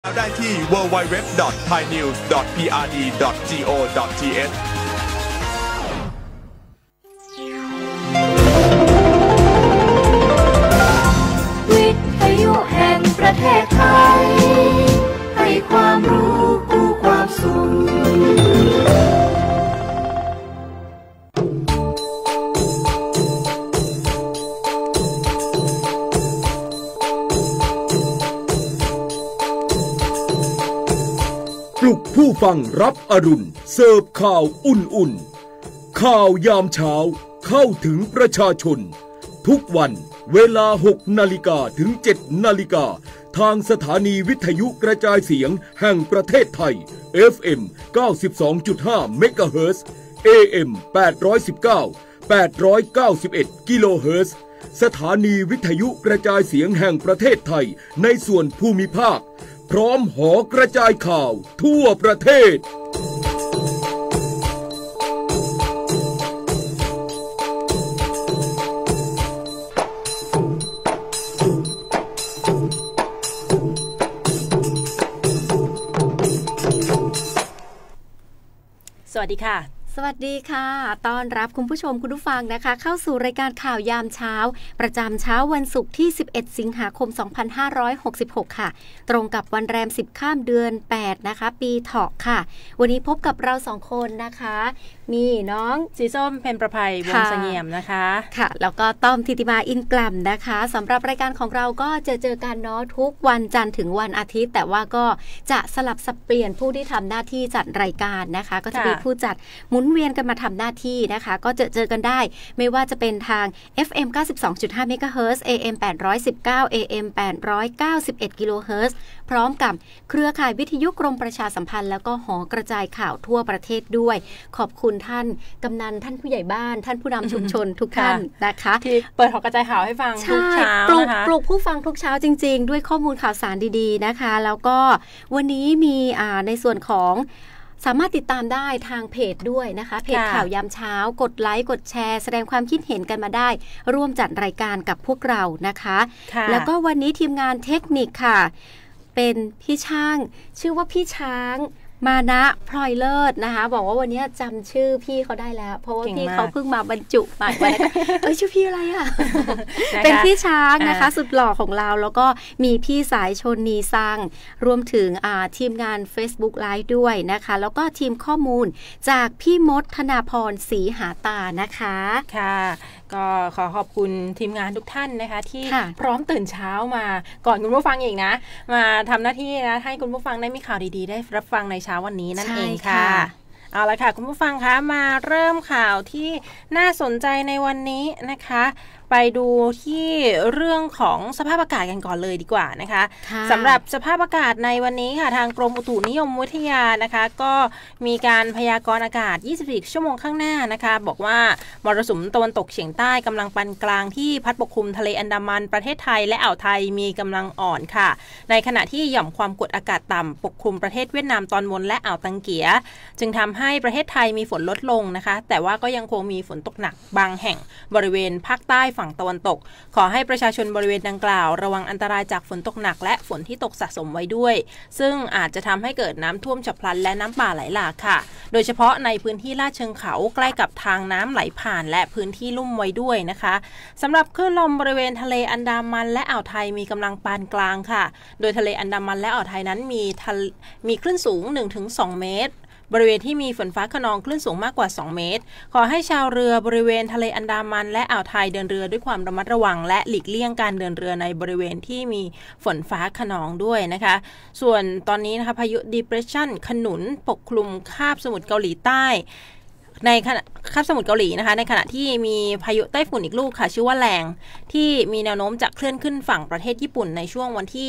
ได้ที่ www.thainews.prd.go.th วิทยุแห่งประเทศไทยให้ความรู้กู้ความสุขปลุกผู้ฟังรับอรุณเสิร์ฟข่าวอุ่นๆข่าวยามเช้าเข้าถึงประชาชนทุกวันเวลา 6 นาฬิกาถึง 7 นาฬิกาทางสถานีวิทยุกระจายเสียงแห่งประเทศไทย FM 92.5 เมกะเฮิรตซ์ AM 819 891 กิโลเฮิรตซ์สถานีวิทยุกระจายเสียงแห่งประเทศไทยในส่วนภูมิภาคพร้อมหอกระจายข่าวทั่วประเทศสวัสดีค่ะสวัสดีค่ะต้อนรับคุณผู้ชมคุณผู้ฟังนะคะเข้าสู่รายการข่าวยามเช้าประจำเช้าวันศุกร์ที่11สิงหาคม2566ค่ะตรงกับวันแรม10ข้ามเดือน8นะคะปีเถาะค่ะวันนี้พบกับเรา2คนนะคะมีน้องสีส้มเพ็ญประภัยวงศ์เสงี่ยมนะคะค่ะแล้วก็ต้อมธิติมาอินกล่ำนะคะสำหรับรายการของเราก็เจอกันเนาะทุกวันจันทร์ถึงวันอาทิตย์แต่ว่าก็จะสลับสับเปลี่ยนผู้ที่ทำหน้าที่จัดรายการนะคะก็จะมีผู้จัดหมุนเวียนกันมาทำหน้าที่นะคะก็เจอกันได้ไม่ว่าจะเป็นทาง FM 92.5 เมกะเฮิรตซ์ AM 819 AM 891 กิโลเฮิรตซ์พร้อมกับเครือข่ายวิทยุกรมประชาสัมพันธ์แล้วก็หอกระจายข่าวทั่วประเทศด้วยขอบคุณท่านกำนันท่านผู้ใหญ่บ้านท่านผู้นำชุมชนทุกท่านนะคะที่เปิดหอกระจายข่าวให้ฟังทุกเช้านะคะปลุกผู้ฟังทุกเช้าจริงๆด้วยข้อมูลข่าวสารดีๆนะคะแล้วก็วันนี้มีในส่วนของสามารถติดตามได้ทางเพจด้วยนะคะเพจข่าวยามเช้ากดไลค์กดแชร์แสดงความคิดเห็นกันมาได้ร่วมจัดรายการกับพวกเรานะคะแล้วก็วันนี้ทีมงานเทคนิคค่ะเป็นพี่ช่างชื่อว่าพี่ช้างมานะพลอยเลิศนะคะบอกว่าวันนี้จำชื่อพี่เขาได้แล้วเพราะว่าพี่เขาเพิ่งมาบรรจุใหม่ไปแล้วชื่อพี่อะไรอ่ะ เป็นพี่ช้างนะคะสุดหล่อของเราแล้วก็มีพี่สายชนนีซังรวมถึงทีมงาน Facebook Live ด้วยนะคะแล้วก็ทีมข้อมูลจากพี่มดธนาพรศรีหาตานะคะค่ะก็ขอขอบคุณทีมงานทุกท่านนะคะที่พร้อมตื่นเช้ามาก่อนคุณผู้ฟังอีกนะมาทำหน้าที่นะให้คุณผู้ฟังได้มีข่าวดีๆได้รับฟังในเช้าวันนี้นั่นเองค่ะเอาละค่ะคุณผู้ฟังคะมาเริ่มข่าวที่น่าสนใจในวันนี้นะคะไปดูที่เรื่องของสภาพอากาศกันก่อนเลยดีกว่านะคะสำหรับสภาพอากาศในวันนี้ค่ะทางกรมอุตุนิยมวิทยานะคะก็มีการพยากรณ์อากาศ24ชั่วโมงข้างหน้านะคะบอกว่ามรสุมตะวันตกเฉียงใต้กำลังปานกลางที่พัดปกคลุมทะเลอันดามันประเทศไทยและอ่าวไทยมีกำลังอ่อนค่ะในขณะที่หย่อมความกดอากาศต่ำปกคลุมประเทศเวียดนามตอนบนและอ่าวตังเกียจึงทำให้ประเทศไทยมีฝนลดลงนะคะแต่ว่าก็ยังคงมีฝนตกหนักบางแห่งบริเวณภาคใต้ฝั่งตะวันตกขอให้ประชาชนบริเวณดังกล่าวระวังอันตรายจากฝนตกหนักและฝนที่ตกสะสมไว้ด้วยซึ่งอาจจะทำให้เกิดน้ำท่วมฉับพลันและน้ำป่าไหลหลากค่ะโดยเฉพาะในพื้นที่ลาดเชิงเขาใกล้กับทางน้ำไหลผ่านและพื้นที่ลุ่มไว้ด้วยนะคะสำหรับคลื่นลมบริเวณทะเลอันดามันและอ่าวไทยมีกำลังปานกลางค่ะโดยทะเลอันดามันและอ่าวไทยนั้นมีคลื่นสูง 1-2 เมตรบริเวณที่มีฝนฟ้าคะนองคลื่นสูงมากกว่า2เมตรขอให้ชาวเรือบริเวณทะเลอันดามันและอ่าวไทยเดินเรือด้วยความระมัดระวังและหลีกเลี่ยงการเดินเรือในบริเวณที่มีฝนฟ้าคะนองด้วยนะคะส่วนตอนนี้นะคะพายุ Depression ขนุนปกคลุมคาบสมุทรเกาหลีใต้ในคาบสมุทรเกาหลีนะคะในขณะที่มีพายุไต้ฝุ่นอีกลูกค่ะชื่อว่าแรงที่มีแนวโน้มจะเคลื่อนขึ้นฝั่งประเทศญี่ปุ่นในช่วงวันที่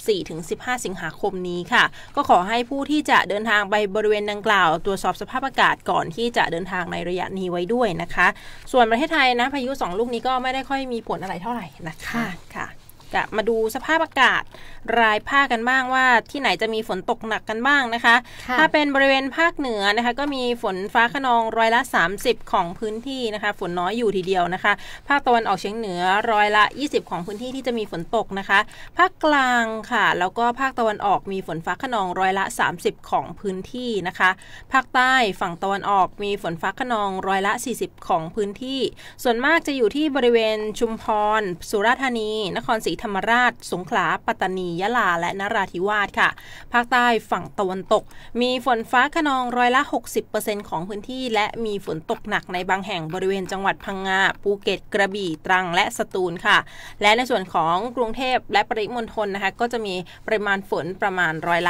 14-15 สิงหาคมนี้ค่ะก็ขอให้ผู้ที่จะเดินทางไปบริเวณดังกล่าวตรวจสอบสภาพอากาศก่อนที่จะเดินทางในระยะนี้ไว้ด้วยนะคะส่วนประเทศไทยนะพายุ2ลูกนี้ก็ไม่ได้ค่อยมีผลอะไรเท่าไหร่นะคะค่ะมาดูสภาพอากาศรายภาคกันบ้างว่าที่ไหนจะมีฝนตกหนักกันบ้างนะคะถ้าเป็นบริเวณภาคเหนือนะคะก็มีฝนฟ้าคะนองร้อยละ30ของพื้นที่นะคะฝนน้อยอยู่ทีเดียวนะคะภาคตะวันออกเฉียงเหนือร้อยละ20ของพื้นที่ที่จะมีฝนตกนะคะภาคกลางค่ะแล้วก็ภาคตะวันออกมีฝนฟ้าคะนองร้อยละ30ของพื้นที่นะคะภาคใต้ฝั่งตะวันออกมีฝนฟ้าคะนองร้อยละ40ของพื้นที่ส่วนมากจะอยู่ที่บริเวณชุมพรสุราษฎร์ธานีนครศรีธรรมราชสงขลาปัตตานียะลาและนราธิวาสค่ะภาคใต้ฝั่งตะวันตกมีฝนฟ้าคะนองร้อยละ60% ของพื้นที่และมีฝนตกหนักในบางแห่งบริเวณจังหวัดพังงาภูเก็ตกระบี่ตรังและสตูลค่ะและในส่วนของกรุงเทพและปริมณฑลนะคะก็จะมีปริมาณฝนประมาณร้อยละ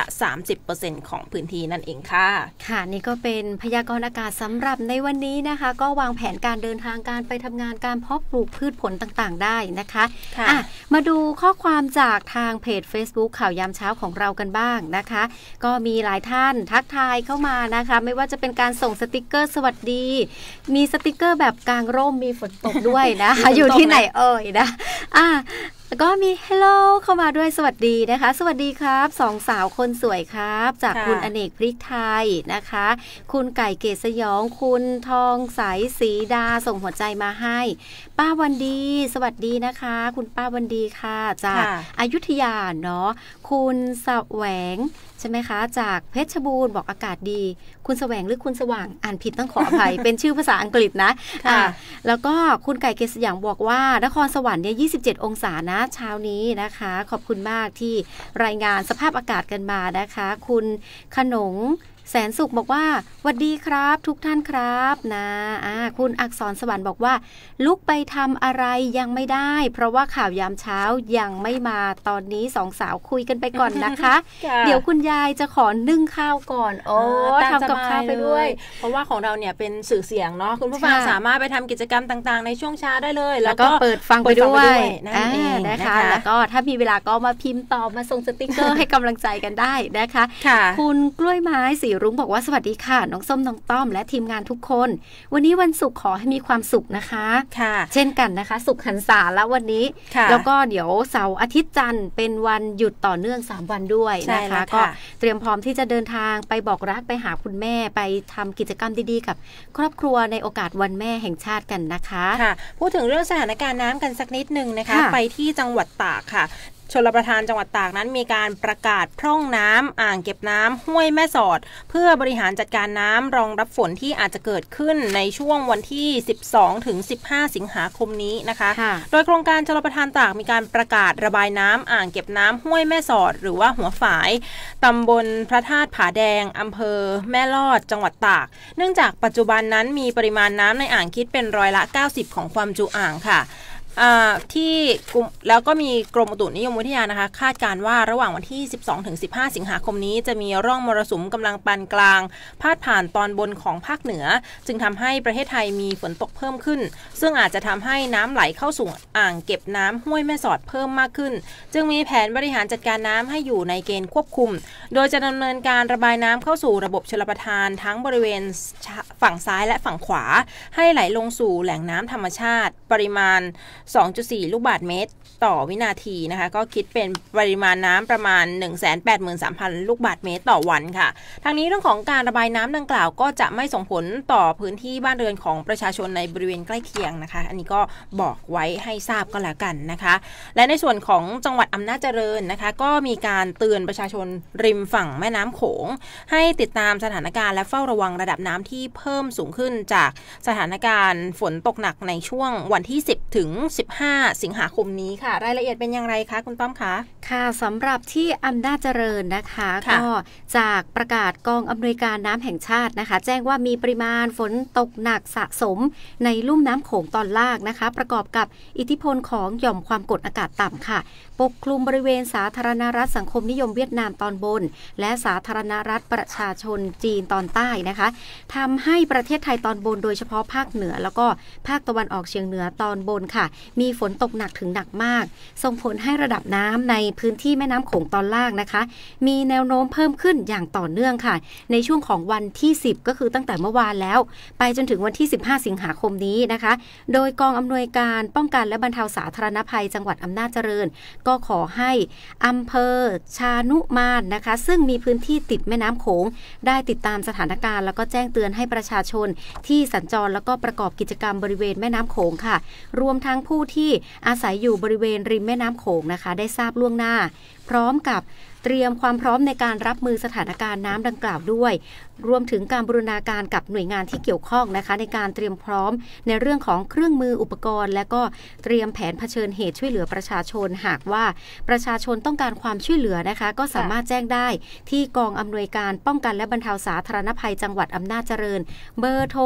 30% ของพื้นที่นั่นเองค่ะค่ะนี่ก็เป็นพยากรณ์อากาศสำหรับในวันนี้นะคะก็วางแผนการเดินทางการไปทำงานการเพาะปลูกพืชผลต่างๆได้นะคะมาดูข้อความจากทางเพจ Facebook ข่าวยามเช้าของเรากันบ้างนะคะก็มีหลายท่านทักทายเข้ามานะคะไม่ว่าจะเป็นการส่งสติกเกอร์สวัสดีมีสติกเกอร์แบบกลางร่มมีฝนตกด้วยนะคะอยู่ที่ไหนเอ่ยนะแล้วก็มี hello เข้ามาด้วยสวัสดีนะคะสวัสดีครับสองสาวคนสวยครับจากคุณอเนกพริกไทยนะคะคุณไก่เกศสยองคุณทองใสสีดาส่งหัวใจมาให้ป้าวันดีสวัสดีนะคะคุณป้าวันดีค่ะจากอยุธยาเนาะคุณแสวงใช่ไหมคะจากเพชรบูรณ์บอกอากาศดีคุณแสวงหรือคุณสว่างอ่านผิดต้องขออภัย เป็นชื่อภาษาอังกฤษนะแล้วก็คุณไก่เกศสยามบอกว่านครสวรรค์เนี่ย27 องศานะเช้านี้นะคะขอบคุณมากที่รายงานสภาพอากาศกันมานะคะคุณขนงแสนสุขบอกว่าสวัสดีครับทุกท่านครับนะคุณอักษรสวรรค์บอกว่าลุกไปทำอะไรยังไม่ได้เพราะว่าข่าวยามเช้ายังไม่มาตอนนี้สองสาวคุยกันไปก่อนนะคะ เดี๋ยวคุณยายจะขอนึ่งข้าวก่อนทำกับข้าวไปด้วยเพราะว่าของเราเนี่ยเป็นสื่อเสียงเนาะคุณผู้ฟังสามารถไปทำกิจกรรมต่างๆในช่วงเช้าได้เลยแล้วก็เปิดฟังไปด้วยนั่นเองนะคะแล้วก็ถ้ามีเวลาก็มาพิมพ์ตอบมาส่งสติ๊กเกอร์ให้กำลังใจกันได้นะคะคุณกล้วยไม้สีรุ้งบอกว่าสวัสดีค่ะน้องส้มน้องต้อมและทีมงานทุกคนวันนี้วันศุกร์ขอให้มีความสุขนะคะเช่นกันนะคะศุกร์หันษาแล้ววันนี้แล้วก็เดี๋ยวเสาร์อาทิตย์จันทร์เป็นวันหยุดต่อเนื่อง3วันด้วยนะคะก็เตรียมพร้อมที่จะเดินทางไปบอกรักไปหาคุณแม่ไปทำกิจกรรมดีๆกับครอบครัวในโอกาสวันแม่แห่งชาติกันนะคะพูดถึงเรื่องสถานการณ์น้ำกันสักนิดนึงนะคะไปที่จังหวัดตากค่ะชลประทานจังหวัดตากนั้นมีการประกาศพร่องน้ำอ่างเก็บน้ำห้วยแม่สอดเพื่อบริหารจัดการน้ำรองรับฝนที่อาจจะเกิดขึ้นในช่วงวันที่12 ถึง 15 สิงหาคมนี้นะคะโดยโครงการชลประทานตากมีการประกาศระบายน้ำอ่างเก็บน้ำห้วยแม่สอดหรือว่าหัวฝายตำบลพระธาตุผาแดงอำเภอแม่ลอดจังหวัดตากเนื่องจากปัจจุบันนั้นมีปริมาณน้ำในอ่างคิดเป็นร้อยละ90ของความจุอ่างค่ะที่แล้วก็มีกรมอุตุนิยมวิทยานะคะคาดการว่าระหว่างวันที่ 12-15 สิงหาคมนี้จะมีร่องมรสุมกำลังปานกลางพาดผ่านตอนบนของภาคเหนือจึงทำให้ประเทศไทยมีฝนตกเพิ่มขึ้นซึ่งอาจจะทำให้น้ำไหลเข้าสู่อ่างเก็บน้ำห้วยแม่สอดเพิ่มมากขึ้นจึงมีแผนบริหารจัดการน้ำให้อยู่ในเกณฑ์ควบคุมโดยจะดำเนินการระบายน้ำเข้าสู่ระบบชลประทานทั้งบริเวณฝั่งซ้ายและฝั่งขวาให้ไหลลงสู่แหล่งน้ำธรรมชาติปริมาณ2.4 ลูกบาศก์เมตรต่อวินาทีนะคะก็คิดเป็นปริมาณน้ำประมาณ 183,000 ลูกบาศก์เมตรต่อวันค่ะทางนี้เรื่องของการระบายน้ำดังกล่าวก็จะไม่ส่งผลต่อพื้นที่บ้านเรือนของประชาชนในบริเวณใกล้เคียงนะคะอันนี้ก็บอกไว้ให้ทราบก็แล้วกันนะคะและในส่วนของจังหวัดอำนาจเจริญนะคะก็มีการเตือนประชาชนริมฝั่งแม่น้ำโขงให้ติดตามสถานการณ์และเฝ้าระวังระดับน้ำที่เพิ่มสูงขึ้นจากสถานการณ์ฝนตกหนักในช่วงวันที่10 ถึง 15 สิงหาคมนี้ค่ะรายละเอียดเป็นอย่างไรคะคุณต้อมคะค่ะสำหรับที่อำนาจเจริญนะคะก็จากประกาศกองอำนวยการน้ำแห่งชาตินะคะแจ้งว่ามีปริมาณฝนตกหนักสะสมในลุ่มน้ำโขงตอนล่างนะคะประกอบกับอิทธิพลของหย่อมความกดอากาศต่ำค่ะปกคลุมบริเวณสาธารณรัฐสังคมนิยมเวียดนามตอนบนและสาธารณรัฐประชาชนจีนตอนใต้นะคะทำให้ประเทศไทยตอนบนโดยเฉพาะภาคเหนือแล้วก็ภาคตะวันออกเฉียงเหนือตอนบนค่ะมีฝนตกหนักถึงหนักมากส่งผลให้ระดับน้ำในพื้นที่แม่น้ำโขงตอนล่างนะคะมีแนวโน้มเพิ่มขึ้นอย่างต่อเนื่องค่ะในช่วงของวันที่10ก็คือตั้งแต่เมื่อวานแล้วไปจนถึงวันที่15 สิงหาคมนี้นะคะโดยกองอำนวยการป้องกันและบรรเทาสาธารณภัยจังหวัดอำนาจเจริญก็ขอให้อำเภอชานุมานนะคะซึ่งมีพื้นที่ติดแม่น้ำโขงได้ติดตามสถานการณ์แล้วก็แจ้งเตือนให้ประชาชนที่สัญจรแล้วก็ประกอบกิจกรรมบริเวณแม่น้ำโขงค่ะรวมทั้งผู้ที่อาศัยอยู่บริเวณริมแม่น้ำโขงนะคะได้ทราบล่วงหน้าพร้อมกับเตรียมความพร้อมในการรับมือสถานการณ์น้ำดังกล่าวด้วยรวมถึงการบูรณาการกับหน่วยงานที่เกี่ยวข้องนะคะในการเตรียมพร้อมในเรื่องของเครื่องมืออุปกรณ์และก็เตรียมแผนเผชิญเหตุช่วยเหลือประชาชนหากว่าประชาชนต้องการความช่วยเหลือนะคะก็สามารถแจ้งได้ที่กองอำนวยการป้องกันและบรรเทาสาธารณภัยจังหวัดอำนาจเจริญเบอร์โทร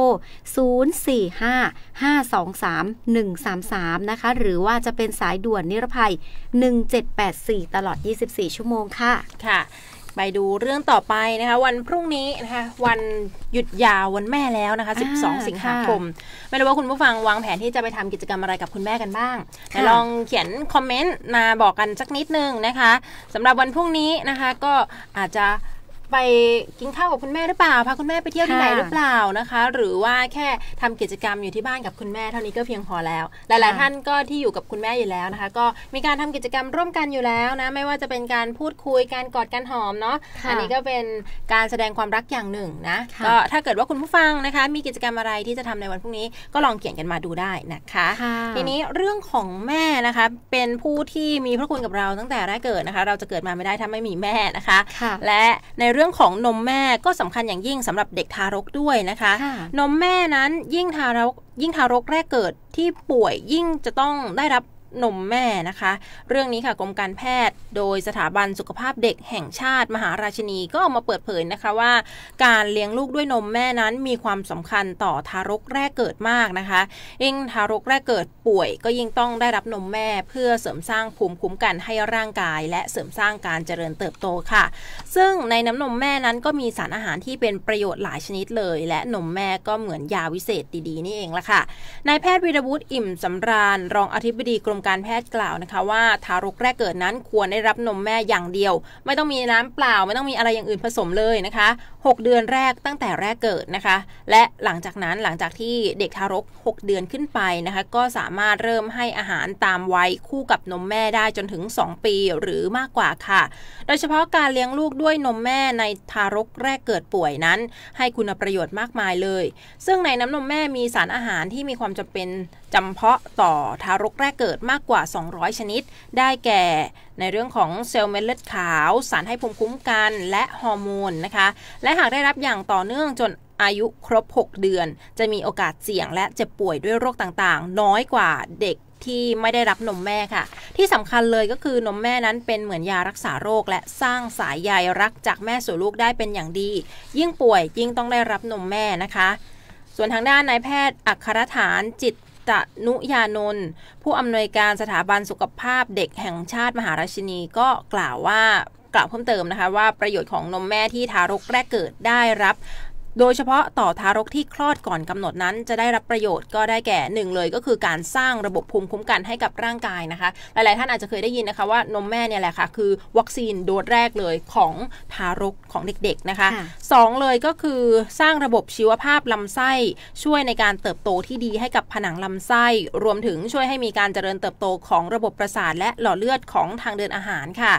045-523-133 นะคะหรือว่าจะเป็นสายด่วนนิรภัย 1784 ตลอด 24 ชั่วโมงค่ะค่ะไปดูเรื่องต่อไปนะคะวันพรุ่งนี้นะคะวันหยุดยาววันแม่แล้วนะคะ12 สิงหาคมไม่รู้ว่าคุณผู้ฟังวางแผนที่จะไปทำกิจกรรมอะไรกับคุณแม่กันบ้างแต่ลองเขียนคอมเมนต์มาบอกกันสักนิดนึงนะคะสำหรับวันพรุ่งนี้นะคะก็อาจจะไปกินข้าวกับคุณแม่หรือเปล่าพาคุณแม่ไปเที่ยวที่ไหนหรือเปล่านะคะหรือว่าแค่ทำกิจกรรมอยู่ที่บ้านกับคุณแม่เท่านี้ก็เพียงพอแล้วหลายๆท่านก็ที่อยู่กับคุณแม่อยู่แล้วนะคะก็มีการทำกิจกรรมร่วมกันอยู่แล้วนะไม่ว่าจะเป็นการพูดคุยการกอดการหอมเนาะอันนี้ก็เป็นการแสดงความรักอย่างหนึ่งนะก็ถ้าเกิดว่าคุณผู้ฟังนะคะมีกิจกรรมอะไรที่จะทำในวันพรุ่งนี้ก็ลองเขียนกันมาดูได้นะคะทีนี้เรื่องของแม่นะคะเป็นผู้ที่มีพระคุณกับเราตั้งแต่แรกเกิดนะคะเราจะเกิดมาไม่ได้ถ้าไม่มีแม่นะคะและในเรื่องของนมแม่ก็สำคัญอย่างยิ่งสำหรับเด็กทารกด้วยนะคะนมแม่นั้นยิ่งทารกแรกเกิดที่ป่วยยิ่งจะต้องได้รับนมแม่นะคะเรื่องนี้ค่ะกรมการแพทย์โดยสถาบันสุขภาพเด็กแห่งชาติมหาราชินีก็ออกมาเปิดเผยนะคะว่าการเลี้ยงลูกด้วยนมแม่นั้นมีความสำคัญต่อทารกแรกเกิดมากนะคะยิ่งทารกแรกเกิดป่วยก็ยิ่งต้องได้รับนมแม่เพื่อเสริมสร้างภูมิคุ้มกันให้ร่างกายและเสริมสร้างการเจริญเติบโตค่ะซึ่งในน้ำนมแม่นั้นก็มีสารอาหารที่เป็นประโยชน์หลายชนิดเลยและนมแม่ก็เหมือนยาวิเศษดีๆนี่เองละค่ะนายแพทย์วีรวุฒิอิ่มสำราญรองอธิบดีกรมการแพทย์กล่าวนะคะว่าทารกแรกเกิดนั้นควรได้รับนมแม่อย่างเดียวไม่ต้องมีน้ำเปล่าไม่ต้องมีอะไรอย่างอื่นผสมเลยนะคะ6 เดือนแรกตั้งแต่แรกเกิดนะคะและหลังจากที่เด็กทารก6 เดือนขึ้นไปนะคะก็สามารถเริ่มให้อาหารตามวัยคู่กับนมแม่ได้จนถึง2 ปีหรือมากกว่าค่ะโดยเฉพาะการเลี้ยงลูกด้วยนมแม่ในทารกแรกเกิดป่วยนั้นให้คุณประโยชน์มากมายเลยซึ่งในน้ำนมแม่มีสารอาหารที่มีความจำเป็นจำเพาะต่อทารกแรกเกิดมากกว่า200 ชนิดได้แก่ในเรื่องของเซลล์เม็ดเลือดขาวสารให้ภูมิคุ้มกันและฮอร์โมนนะคะและหากได้รับอย่างต่อเนื่องจนอายุครบ6 เดือนจะมีโอกาสเสี่ยงและเจ็บป่วยด้วยโรคต่างๆน้อยกว่าเด็กที่ไม่ได้รับนมแม่ค่ะที่สำคัญเลยก็คือนมแม่นั้นเป็นเหมือนยารักษาโรคและสร้างสายใยรักจากแม่สู่ลูกได้เป็นอย่างดียิ่งป่วยยิ่งต้องได้รับนมแม่นะคะส่วนทางด้านนายแพทย์อัครฐานจิตนุยานนท์ผู้อำนวยการสถาบันสุขภาพเด็กแห่งชาติมหาราชินีก็กล่าวเพิ่มเติมนะคะว่าประโยชน์ของนมแม่ที่ทารกแรกเกิดได้รับโดยเฉพาะต่อทารกที่คลอดก่อนกำหนดนั้นจะได้รับประโยชน์ก็ได้แก่1เลยก็คือการสร้างระบบภูมิคุ้มกันให้กับร่างกายนะคะหลายๆท่านอาจจะเคยได้ยินนะคะว่านมแม่เนี่ยแหละค่ะคือวัคซีนโดสแรกเลยของทารกของเด็กๆนะคะ2เลยก็คือสร้างระบบชีวภาพลำไส้ช่วยในการเติบโตที่ดีให้กับผนังลำไส้รวมถึงช่วยให้มีการเจริญเติบโตของระบบประสาทและหลอดเลือดของทางเดินอาหารค่ะ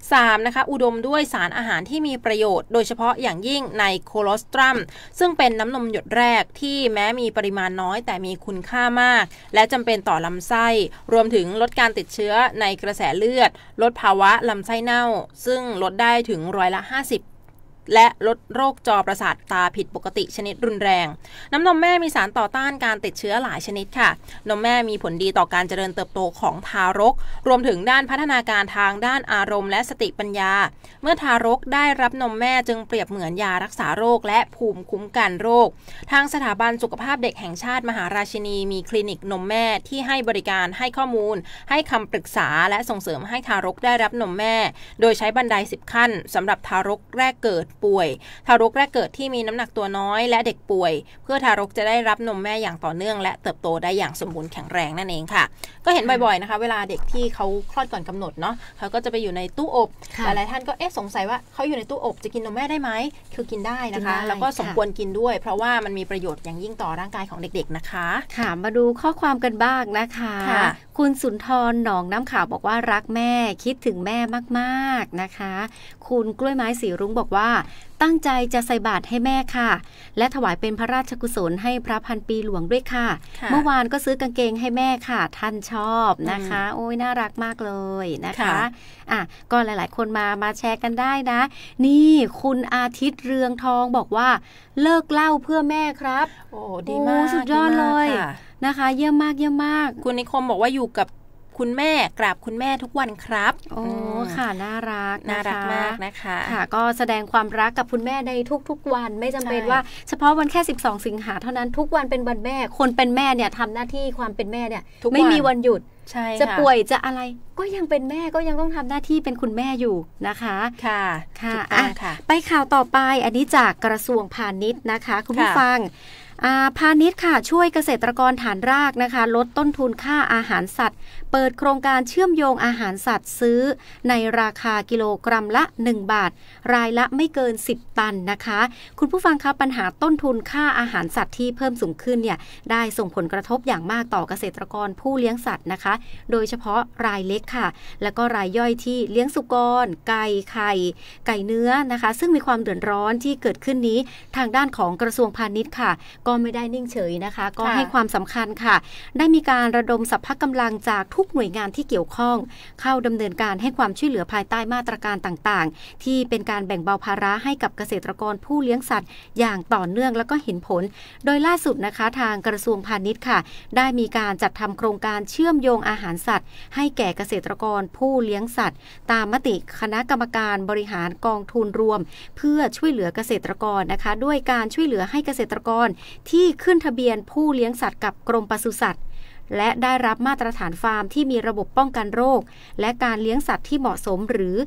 3นะคะอุดมด้วยสารอาหารที่มีประโยชน์โดยเฉพาะอย่างยิ่งในโคโลสตรัมซึ่งเป็นน้ำนมหยดแรกที่แม้มีปริมาณน้อยแต่มีคุณค่ามากและจำเป็นต่อลำไส้รวมถึงลดการติดเชื้อในกระแสเลือดลดภาวะลำไส้เน่าซึ่งลดได้ถึง50%และลดโรคจอประสาทตาผิดปกติชนิดรุนแรงน้ำนมแม่มีสารต่อต้านการติดเชื้อหลายชนิดค่ะนมแม่มีผลดีต่อการเจริญเติบโตของทารกรวมถึงด้านพัฒนาการทางด้านอารมณ์และสติปัญญาเมื่อทารกได้รับนมแม่จึงเปรียบเหมือนยารักษาโรคและภูมิคุ้มกันโรคทางสถาบันสุขภาพเด็กแห่งชาติมหาราชินีมีคลินิกนมแม่ที่ให้บริการให้ข้อมูลให้คำปรึกษาและส่งเสริมให้ทารกได้รับนมแม่โดยใช้บันได10 ขั้นสำหรับทารกแรกเกิดป่วยทารกแรกเกิดที่มีน้ำหนักตัวน้อยและเด็กป่วยเพื่อทารกจะได้รับนมแม่อย่างต่อเนื่องและเติบโตได้อย่างสมบูรณ์แข็งแรงนั่นเองค่ะก็เห็นบ่อยๆนะคะเวลาเด็กที่เขาคลอดก่อนกำหนดเนาะเขาก็จะไปอยู่ในตู้อบหลายๆท่านก็สงสัยว่าเขาอยู่ในตู้อบจะกินนมแม่ได้ไหมคือกินได้นะคะแล้วก็สมควรกินด้วยเพราะว่ามันมีประโยชน์อย่างยิ่งต่อร่างกายของเด็กๆนะคะค่ะมาดูข้อความกันบ้างนะคะคุณสุนทรหนองน้ำขาวบอกว่ารักแม่คิดถึงแม่มากๆนะคะคุณกล้วยไม้สีรุ้งบอกว่าตั้งใจจะใส่บาตรให้แม่ค่ะและถวายเป็นพระราชกุศลให้พระพันปีหลวงด้วยค่ะเมื่อวานก็ซื้อกางเกงให้แม่ค่ะท่านชอบนะคะโอ้ยน่ารักมากเลยนะคะก็หลายๆคนมาแชร์กันได้นะนี่คุณอาทิตย์เรืองทองบอกว่าเลิกเหล้าเพื่อแม่ครับโอ้ดีมากสุดยอดเลยนะคะเยี่ยมมากเยี่ยมมากคุณนิคมบอกว่าอยู่กับคุณแม่กราบคุณแม่ทุกวันครับโอ้ค่ะน่ารักมากนะคะค่ะก็แสดงความรักกับคุณแม่ในทุกๆวันไม่จำเป็นว่าเฉพาะวันแค่12สิงหาเท่านั้นทุกวันเป็นวันแม่คนเป็นแม่เนี่ยทำหน้าที่ความเป็นแม่เนี่ยไม่มีวันหยุดจะป่วยจะอะไรก็ยังเป็นแม่ก็ยังต้องทำหน้าที่เป็นคุณแม่อยู่นะคะค่ะไปข่าวต่อไปอันนี้จากกระทรวงพาณิชย์นะคะคุณผู้ฟังพาณิชย์ค่ะช่วยเกษตรกรฐานรากนะคะลดต้นทุนค่าอาหารสัตว์เปิดโครงการเชื่อมโยงอาหารสัตว์ซื้อในราคากิโลกรัมละ1 บาทรายละไม่เกิน10 ตันนะคะคุณผู้ฟังคะปัญหาต้นทุนค่าอาหารสัตว์ที่เพิ่มสูงขึ้นเนี่ยได้ส่งผลกระทบอย่างมากต่อเกษตรกรผู้เลี้ยงสัตว์นะคะโดยเฉพาะรายเล็กค่ะแล้วก็รายย่อยที่เลี้ยงสุกรไก่ไข่ไก่เนื้อนะคะซึ่งมีความเดือดร้อนที่เกิดขึ้นนี้ทางด้านของกระทรวงพาณิชย์ค่ะก็ไม่ได้นิ่งเฉยนะคะก็ให้ความสำคัญค่ะได้มีการระดมสรรพกำลังจากทุกหน่วยงานที่เกี่ยวข้องเข้าดำเนินการให้ความช่วยเหลือภายใต้มาตรการต่างๆที่เป็นการแบ่งเบาภาระให้กับเกษตรกรผู้เลี้ยงสัตว์อย่างต่อเนื่องแล้วก็เห็นผลโดยล่าสุดนะคะทางกระทรวงพาณิชย์ค่ะได้มีการจัดทำโครงการเชื่อมโยงอาหารสัตว์ให้แก่เกษตรกรผู้เลี้ยงสัตว์ตามมติคณะกรรมการบริหารกองทุนรวมเพื่อช่วยเหลือเกษตรกรนะคะด้วยการช่วยเหลือให้เกษตรกรที่ขึ้นทะเบียนผู้เลี้ยงสัตว์กับกรมปศุสัตว์และได้รับมาตรฐานฟาร์มที่มีระบบป้องกันโรคและการเลี้ยงสัตว์ที่เหมาะสมหรือ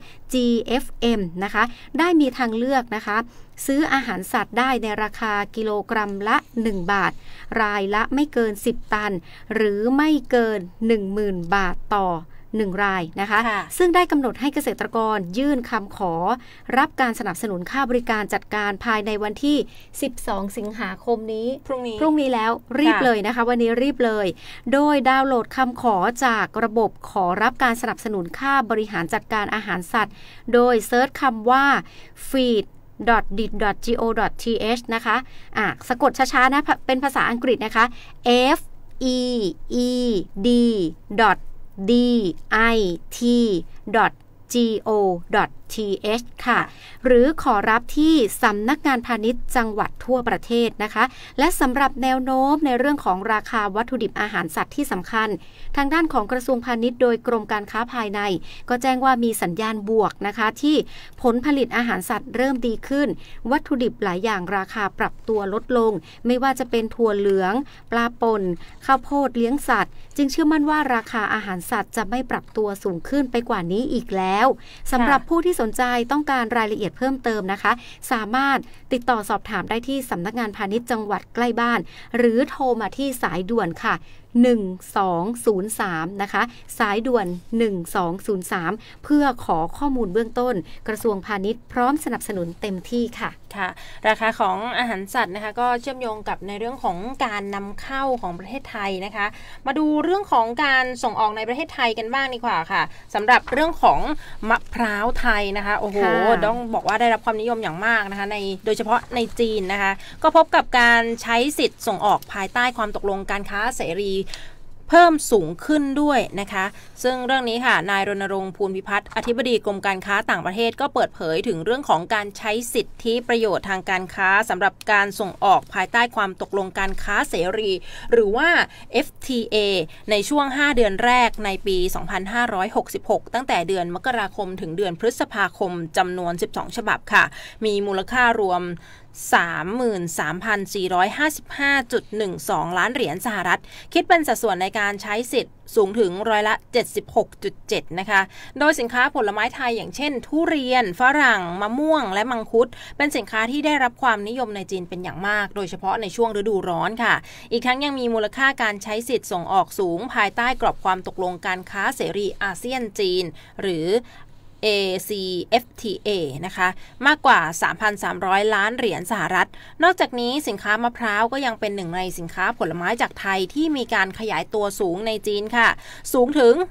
GFM นะคะได้มีทางเลือกนะคะซื้ออาหารสัตว์ได้ในราคากิโลกรัมละ1 บาทรายละไม่เกิน10 ตันหรือไม่เกิน 10,000 บาทต่อ1 รายนะคะซึ่งได้กำหนดให้เกษตรกรยื่นคำขอรับการสนับสนุนค่าบริการจัดการภายในวันที่12สิงหาคมนี้พรุ่งนี้แล้วรีบเลยนะคะวันนี้รีบเลยโดยดาวน์โหลดคำขอจากระบบขอรับการสนับสนุนค่าบริหารจัดการอาหารสัตว์โดยเซิร์ชคำว่า feed.dit.go.th นะคะสะกดช้าๆนะเป็นภาษาอังกฤษนะคะ feed.dit.go.th ค่ะหรือขอรับที่สำนักงานพาณิชย์จังหวัดทั่วประเทศนะคะและสำหรับแนวโน้มในเรื่องของราคาวัตถุดิบอาหารสัตว์ที่สำคัญทางด้านของกระทรวงพาณิชย์โดยกรมการค้าภายในก็แจ้งว่ามีสัญญาณบวกนะคะที่ผลผลิตอาหารสัตว์เริ่มดีขึ้นวัตถุดิบหลายอย่างราคาปรับตัวลดลงไม่ว่าจะเป็นถั่วเหลืองปลาป่นข้าวโพดเลี้ยงสัตว์จึงเชื่อมั่นว่าราคาอาหารสัตว์จะไม่ปรับตัวสูงขึ้นไปกว่านี้อีกแล้วสำหรับผู้ที่สนใจต้องการรายละเอียดเพิ่มเติมนะคะสามารถติดต่อสอบถามได้ที่สำนักงานพาณิชย์จังหวัดใกล้บ้านหรือโทรมาที่สายด่วนค่ะ1203นะคะสายด่วน1203เพื่อขอข้อมูลเบื้องต้นกระทรวงพาณิชย์พร้อมสนับสนุนเต็มที่ค่ะค่ะราคาของอาหารสัตว์นะคะก็เชื่อมโยงกับในเรื่องของการนำเข้าของประเทศไทยนะคะมาดูเรื่องของการส่งออกในประเทศไทยกันบ้างดีกว่าค่ะสำหรับเรื่องของมะพร้าวไทยนะคะโอ้โหต้องบอกว่าได้รับความนิยมอย่างมากนะคะในโดยเฉพาะในจีนนะคะก็พบกับการใช้สิทธิ์ส่งออกภายใต้ความตกลงการค้าเสรีเพิ่มสูงขึ้นด้วยนะคะซึ่งเรื่องนี้ค่ะนายรณรงค์ภูลพิพัฒน์อธิบดีกรมการค้าต่างประเทศก็เปิดเผยถึงเรื่องของการใช้สิทธิประโยชน์ทางการค้าสำหรับการส่งออกภายใต้ความตกลงการค้าเสรีหรือว่า FTA ในช่วง5เดือนแรกในปี2566ตั้งแต่เดือนมกราคมถึงเดือนพฤษภาคมจำนวน12ฉบับค่ะมีมูลค่ารวม 33,455.12 ล้านเหรียญสหรัฐคิดเป็นสัดส่วนในการใช้สิทธิ์สูงถึงร้อยละ 76.7 นะคะโดยสินค้าผลไม้ไทยอย่างเช่นทุเรียนฝรั่งมะม่วงและมังคุดเป็นสินค้าที่ได้รับความนิยมในจีนเป็นอย่างมากโดยเฉพาะในช่วงฤดูร้อนค่ะอีกทั้งยังมีมูลค่าการใช้สิทธิ์ส่งออกสูงภายใต้กรอบความตกลงการค้าเสรีอาเซียนจีนหรือACFTA นะคะมากกว่า 3,300 ล้านเหรียญสหรัฐนอกจากนี้สินค้ามะพร้าวก็ยังเป็นหนึ่งในสินค้าผลไม้จากไทยที่มีการขยายตัวสูงในจีนค่ะสูงถึง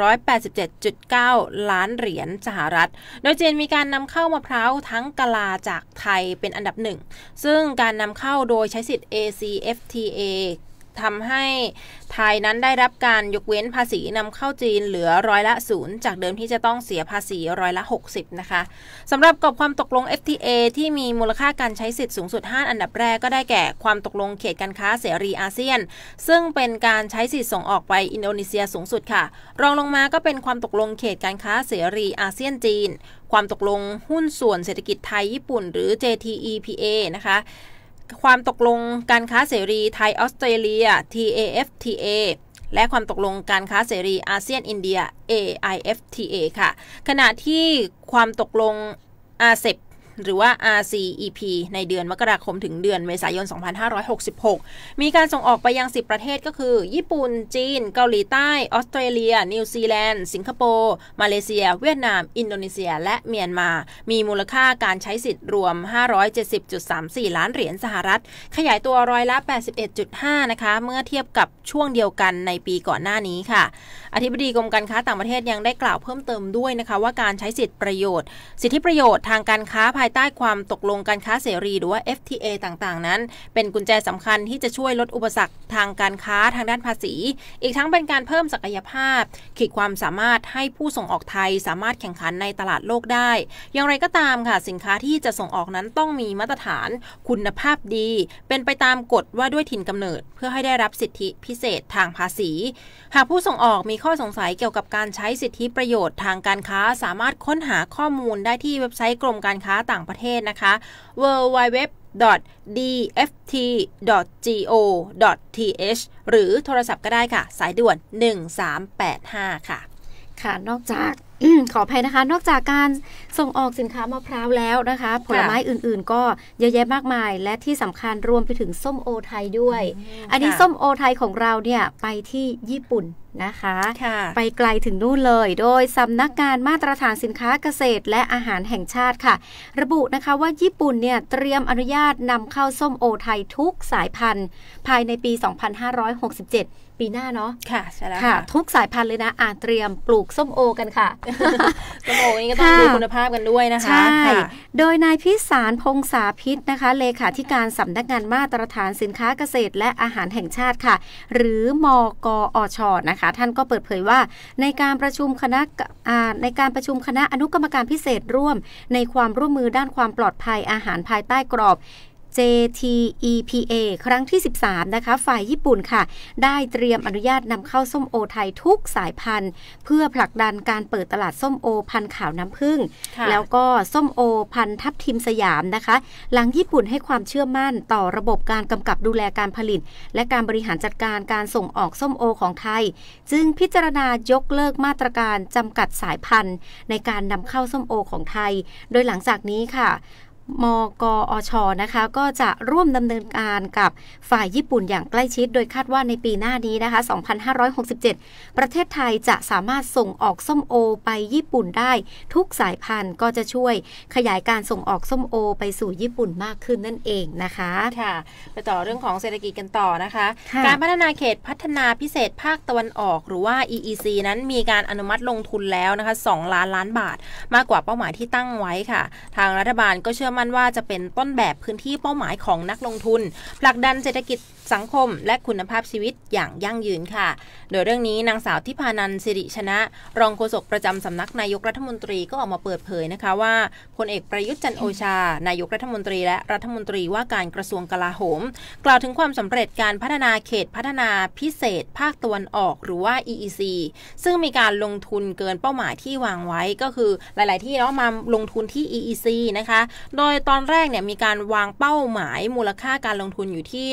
187.9 ล้านเหรียญสหรัฐโดยจีนมีการนำเข้ามะพร้าวทั้งกะลาจากไทยเป็นอันดับหนึ่งซึ่งการนำเข้าโดยใช้สิทธิ์ ACFTAทำให้ไทยนั้นได้รับการยกเว้นภาษีนำเข้าจีนเหลือร้อยละ 0 จากเดิมที่จะต้องเสียภาษีร้อยละ 60 นะคะสำหรับกรอบความตกลง FTA ที่มีมูลค่าการใช้สิทธิ์สูงสุด5อันดับแรกก็ได้แก่ความตกลงเขตการค้าเสรีอาเซียนซึ่งเป็นการใช้สิทธิ์ส่งออกไปอินโดนีเซียสูงสุดค่ะรองลงมาก็เป็นความตกลงเขตการค้าเสรีอาเซียนจีนความตกลงหุ้นส่วนเศรษฐกิจไทยญี่ปุ่นหรือ JTEPA นะคะความตกลงการค้าเสรีไทยออสเตรเลีย TAFTA และความตกลงการค้าเสรีอาเซียนอินเดีย AIFTA ค่ะขณะที่ความตกลง RCEP หรือว่า RCEP ในเดือนมกราคมถึงเดือนเมษายน 2566 มีการส่งออกไปยัง 10 ประเทศก็คือญี่ปุ่นจีนเกาหลีใต้ออสเตรเลียนิวซีแลนด์สิงคโปร์มาเลเซียเวียดนามอินโดนีเซียและเมียนมามีมูลค่าการใช้สิทธิ์รวม 570.34 ล้านเหรียญสหรัฐขยายตัวร้อยละ 81.5 นะคะเมื่อเทียบกับช่วงเดียวกันในปีก่อนหน้านี้ค่ะอธิบดีกรมการค้าต่างประเทศยังได้กล่าวเพิ่มเติมด้วยนะคะว่าการใช้สิทธิประโยชน์สิทธิประโยชน์ทางการค้าภายใต้ความตกลงการค้าเสรีหรือว่า FTA ต่างๆนั้นเป็นกุญแจสำคัญที่จะช่วยลดอุปสรรคทางการค้าทางด้านภาษีอีกทั้งเป็นการเพิ่มศักยภาพขีดความสามารถให้ผู้ส่งออกไทยสามารถแข่งขันในตลาดโลกได้อย่างไรก็ตามค่ะสินค้าที่จะส่งออกนั้นต้องมีมาตรฐานคุณภาพดีเป็นไปตามกฎว่าด้วยถิ่นกำเนิดเพื่อให้ได้รับสิทธิพิเศษทางภาษีหากผู้ส่งออกมีข้อสงสัยเกี่ยวกับการใช้สิทธิประโยชน์ทางการค้าสามารถค้นหาข้อมูลได้ที่เว็บไซต์กรมการค้าต่างประเทศนะคะ www.dft.go.th หรือโทรศัพท์ก็ได้ค่ะสายด่วน1385ค่ะค่ะนอกจาก ขออภัยนะคะนอกจากการส่งออกสินค้ามะพร้าวแล้วนะคะผลไม้อื่นๆก็เยอะแยะมากมายและที่สำคัญรวมไปถึงส้มโอไทยด้วยอันนี้ส้มโอไทยของเราเนี่ยไปที่ญี่ปุ่นนะคะไปไกลถึงนู่นเลยโดยสำนักงานมาตรฐานสินค้าเกษตรและอาหารแห่งชาติค่ะระบุนะคะว่าญี่ปุ่นเนี่ยเตรียมอนุญาตนำเข้าส้มโอไทยทุกสายพันธุ์ภายในปี 2567 ปีหน้าเนาะค่ะใช่แล้วค่ะทุกสายพันธุ์เลยนะเตรียมปลูกส้มโอกันค่ะส้มโอนี่ก็ต้องดูคุณภาพกันด้วยนะคะใช่โดยนายพิสารพงษาพิษนะคะเลขาธิการสำนักงานมาตรฐานสินค้าเกษตรและอาหารแห่งชาติค่ะหรือมกอช.นะคะท่านก็เปิดเผยว่าในการประชุมคณะอนุกรรมการพิเศษร่วมในความร่วมมือด้านความปลอดภัยอาหารภายใต้กรอบ JTEPA ครั้งที่ 13 นะคะฝ่ายญี่ปุ่นค่ะได้เตรียมอนุญาตนำเข้าส้มโอไทยทุกสายพันธุ์เพื่อผลักดันการเปิดตลาดส้มโอพันธุ์ขาวน้ำผึ้งแล้วก็ส้มโอพันธุ์ทับทิมสยามนะคะหลังญี่ปุ่นให้ความเชื่อมั่นต่อระบบการกำกับดูแลการผลิตและการบริหารจัดการการส่งออกส้มโอของไทยจึงพิจารณายกเลิกมาตรการจำกัดสายพันธุ์ในการนำเข้าส้มโอของไทยโดยหลังจากนี้ค่ะมกอช.นะคะก็จะร่วมดำเนินการกับฝ่ายญี่ปุ่นอย่างใกล้ชิดโดยคาดว่าในปีหน้านี้นะคะ 2567 ประเทศไทยจะสามารถส่งออกส้มโอไปญี่ปุ่นได้ทุกสายพันธุ์ก็จะช่วยขยายการส่งออกส้มโอไปสู่ญี่ปุ่นมากขึ้นนั่นเองนะคะค่ะไปต่อเรื่องของเศรษฐกิจกันต่อนะคะการพัฒนาเขตพัฒนาพิเศษภาคตะวันออกหรือว่า EEC นั้นมีการอนุมัติลงทุนแล้วนะคะ2 ล้านบาทมากกว่าเป้าหมายที่ตั้งไว้ค่ะทางรัฐบาลก็เชื่อมั่นว่าจะเป็นต้นแบบพื้นที่เป้าหมายของนักลงทุนผลักดันเศรษฐกิจสังคมและคุณภาพชีวิตอย่างยั่งยืนค่ะโดยเรื่องนี้นางสาวทิพานันท์สิริชนะรองโฆษกประจำสำนักนายกรัฐมนตรีก็ออกมาเปิดเผยนะคะว่าพลเอกประยุทธ์จันทร์โอชานายกรัฐมนตรีและรัฐมนตรีว่าการกระทรวงกลาโหมกล่าวถึงความสำเร็จการพัฒนาเขตพัฒนาพิเศษภาคตะวันออกหรือว่า EEC ซึ่งมีการลงทุนเกินเป้าหมายที่วางไว้ก็คือหลายๆที่เนาะมาลงทุนที่ EEC นะคะโดโดยตอนแรกเนี่ยมีการวางเป้าหมายมูลค่าการลงทุนอยู่ที่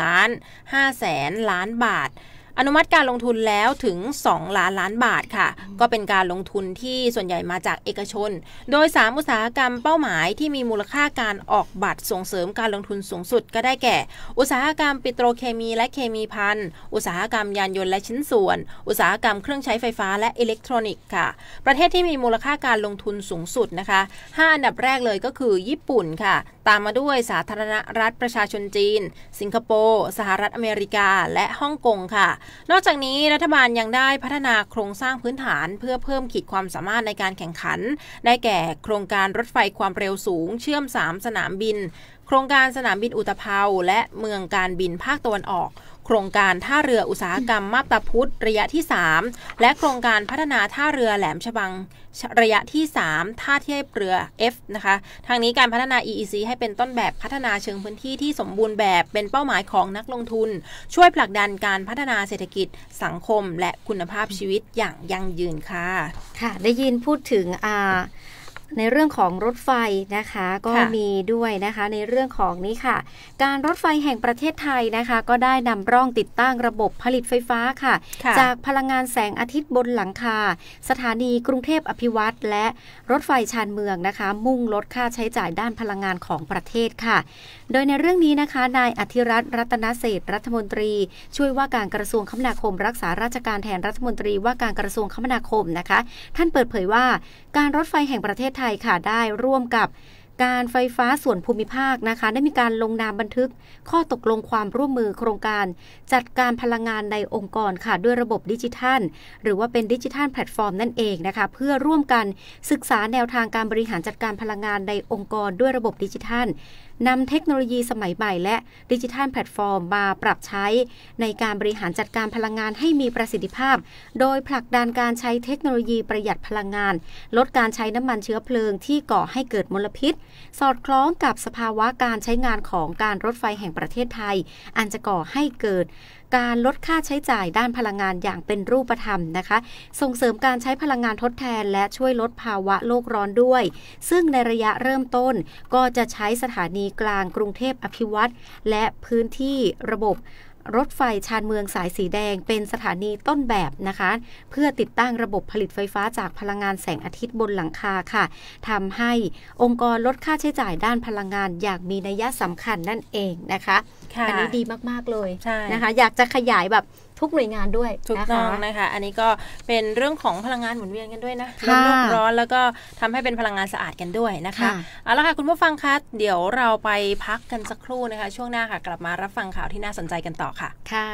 1.5 ล้านบาทอนุมัติการลงทุนแล้วถึง2 ล้านบาทค่ะก็เป็นการลงทุนที่ส่วนใหญ่มาจากเอกชนโดย3อุตสาหกรรมเป้าหมายที่มีมูลค่าการออกบัตรส่งเสริมการลงทุนสูงสุดก็ได้แก่อุตสาหกรรมปิโตรเคมีและเคมีภัณฑ์อุตสาหกรรมยานยนต์และชิ้นส่วนอุตสาหกรรมเครื่องใช้ไฟฟ้าและอิเล็กทรอนิกส์ค่ะประเทศที่มีมูลค่าการลงทุนสูงสุดนะคะ5อันดับแรกเลยก็คือญี่ปุ่นค่ะตามมาด้วยสาธารณรัฐประชาชนจีนสิงคโปร์สหรัฐอเมริกาและฮ่องกงค่ะนอกจากนี้รัฐบาลยังได้พัฒนาโครงสร้างพื้นฐานเพื่อเพิ่มขีดความสามารถในการแข่งขันได้แก่โครงการรถไฟความเร็วสูงเชื่อม3 สนามบินโครงการสนามบินอุตภาวและเมืองการบินภาคตะวันออกโครงการท่าเรืออุตสาหกรรมมาบตาพุธระยะที่3และโครงการพัฒนาท่าเรือแหลมฉบังระยะที่3ท่าเทียบเรือ F นะคะทางนี้การพัฒนา EEC ให้เป็นต้นแบบพัฒนาเชิงพื้นที่ที่สมบูรณ์แบบเป็นเป้าหมายของนักลงทุนช่วยผลักดันการพัฒนาเศรษฐกิจสังคมและคุณภาพชีวิตอย่างยั่งยืนค่ะค่ะได้ยินพูดถึงในเรื่องของรถไฟนะคะก็มีด้วยนะคะในเรื่องของนี้ค่ะการรถไฟแห่งประเทศไทยนะคะก็ได้นำร่องติดตั้งระบบผลิตไฟฟ้าค่ะจากพลังงานแสงอาทิตย์บนหลังคาสถานีกรุงเทพอภิวัตรและรถไฟชานเมืองนะคะมุ่งลดค่าใช้จ่ายด้านพลังงานของประเทศค่ะโดยในเรื่องนี้นะคะนายอธิรัตน์รัตนเศรษฐ์รัฐมนตรีช่วยว่าการกระทรวงคมนาคมรักษาราชการแทนรัฐมนตรีว่าการกระทรวงคมนาคมนะคะท่านเปิดเผยว่าการรถไฟแห่งประเทศไทยค่ะได้ร่วมกับการไฟฟ้าส่วนภูมิภาคนะคะได้มีการลงนามบันทึกข้อตกลงความร่วมมือโครงการจัดการพลังงานในองค์กรค่ะด้วยระบบดิจิทัลหรือว่าเป็นดิจิทัลแพลตฟอร์มนั่นเองนะคะเพื่อร่วมกันศึกษาแนวทางการบริหารจัดการพลังงานในองค์กรด้วยระบบดิจิทัลนำเทคโนโลยีสมัยใหม่และดิจิทัลแพลตฟอร์มมาปรับใช้ในการบริหารจัดการพลังงานให้มีประสิทธิภาพโดยผลักดันการใช้เทคโนโลยีประหยัดพลังงานลดการใช้น้ำมันเชื้อเพลิงที่ก่อให้เกิดมลพิษสอดคล้องกับสภาวะการใช้งานของการรถไฟแห่งประเทศไทยอันจะก่อให้เกิดการลดค่าใช้จ่ายด้านพลังงานอย่างเป็นรูปธรรมนะคะส่งเสริมการใช้พลังงานทดแทนและช่วยลดภาวะโลกร้อนด้วยซึ่งในระยะเริ่มต้นก็จะใช้สถานีกลางกรุงเทพอภิวัตรและพื้นที่ระบบรถไฟชานเมืองสายสีแดงเป็นสถานีต้นแบบนะคะเพื่อติดตั้งระบบผลิตไฟฟ้าจากพลังงานแสงอาทิตย์บนหลังคาค่ะทำให้องค์กรลดค่าใช้จ่ายด้านพลังงานอย่างมีนัยสำคัญนั่นเองนะคะอันนี้ดีมากๆเลยนะคะอยากจะขยายแบบทุกหน่วยงานด้วยถูกต้องนะคะอันนี้ก็เป็นเรื่องของพลังงานหมุนเวียนกันด้วยนะลดโลกร้อนแล้วก็ทำให้เป็นพลังงานสะอาดกันด้วยนะคะเอาละค่ะคุณผู้ฟังคะเดี๋ยวเราไปพักกันสักครู่นะคะช่วงหน้าค่ะกลับมารับฟังข่าวที่น่าสนใจกันต่อค่ะค่ะ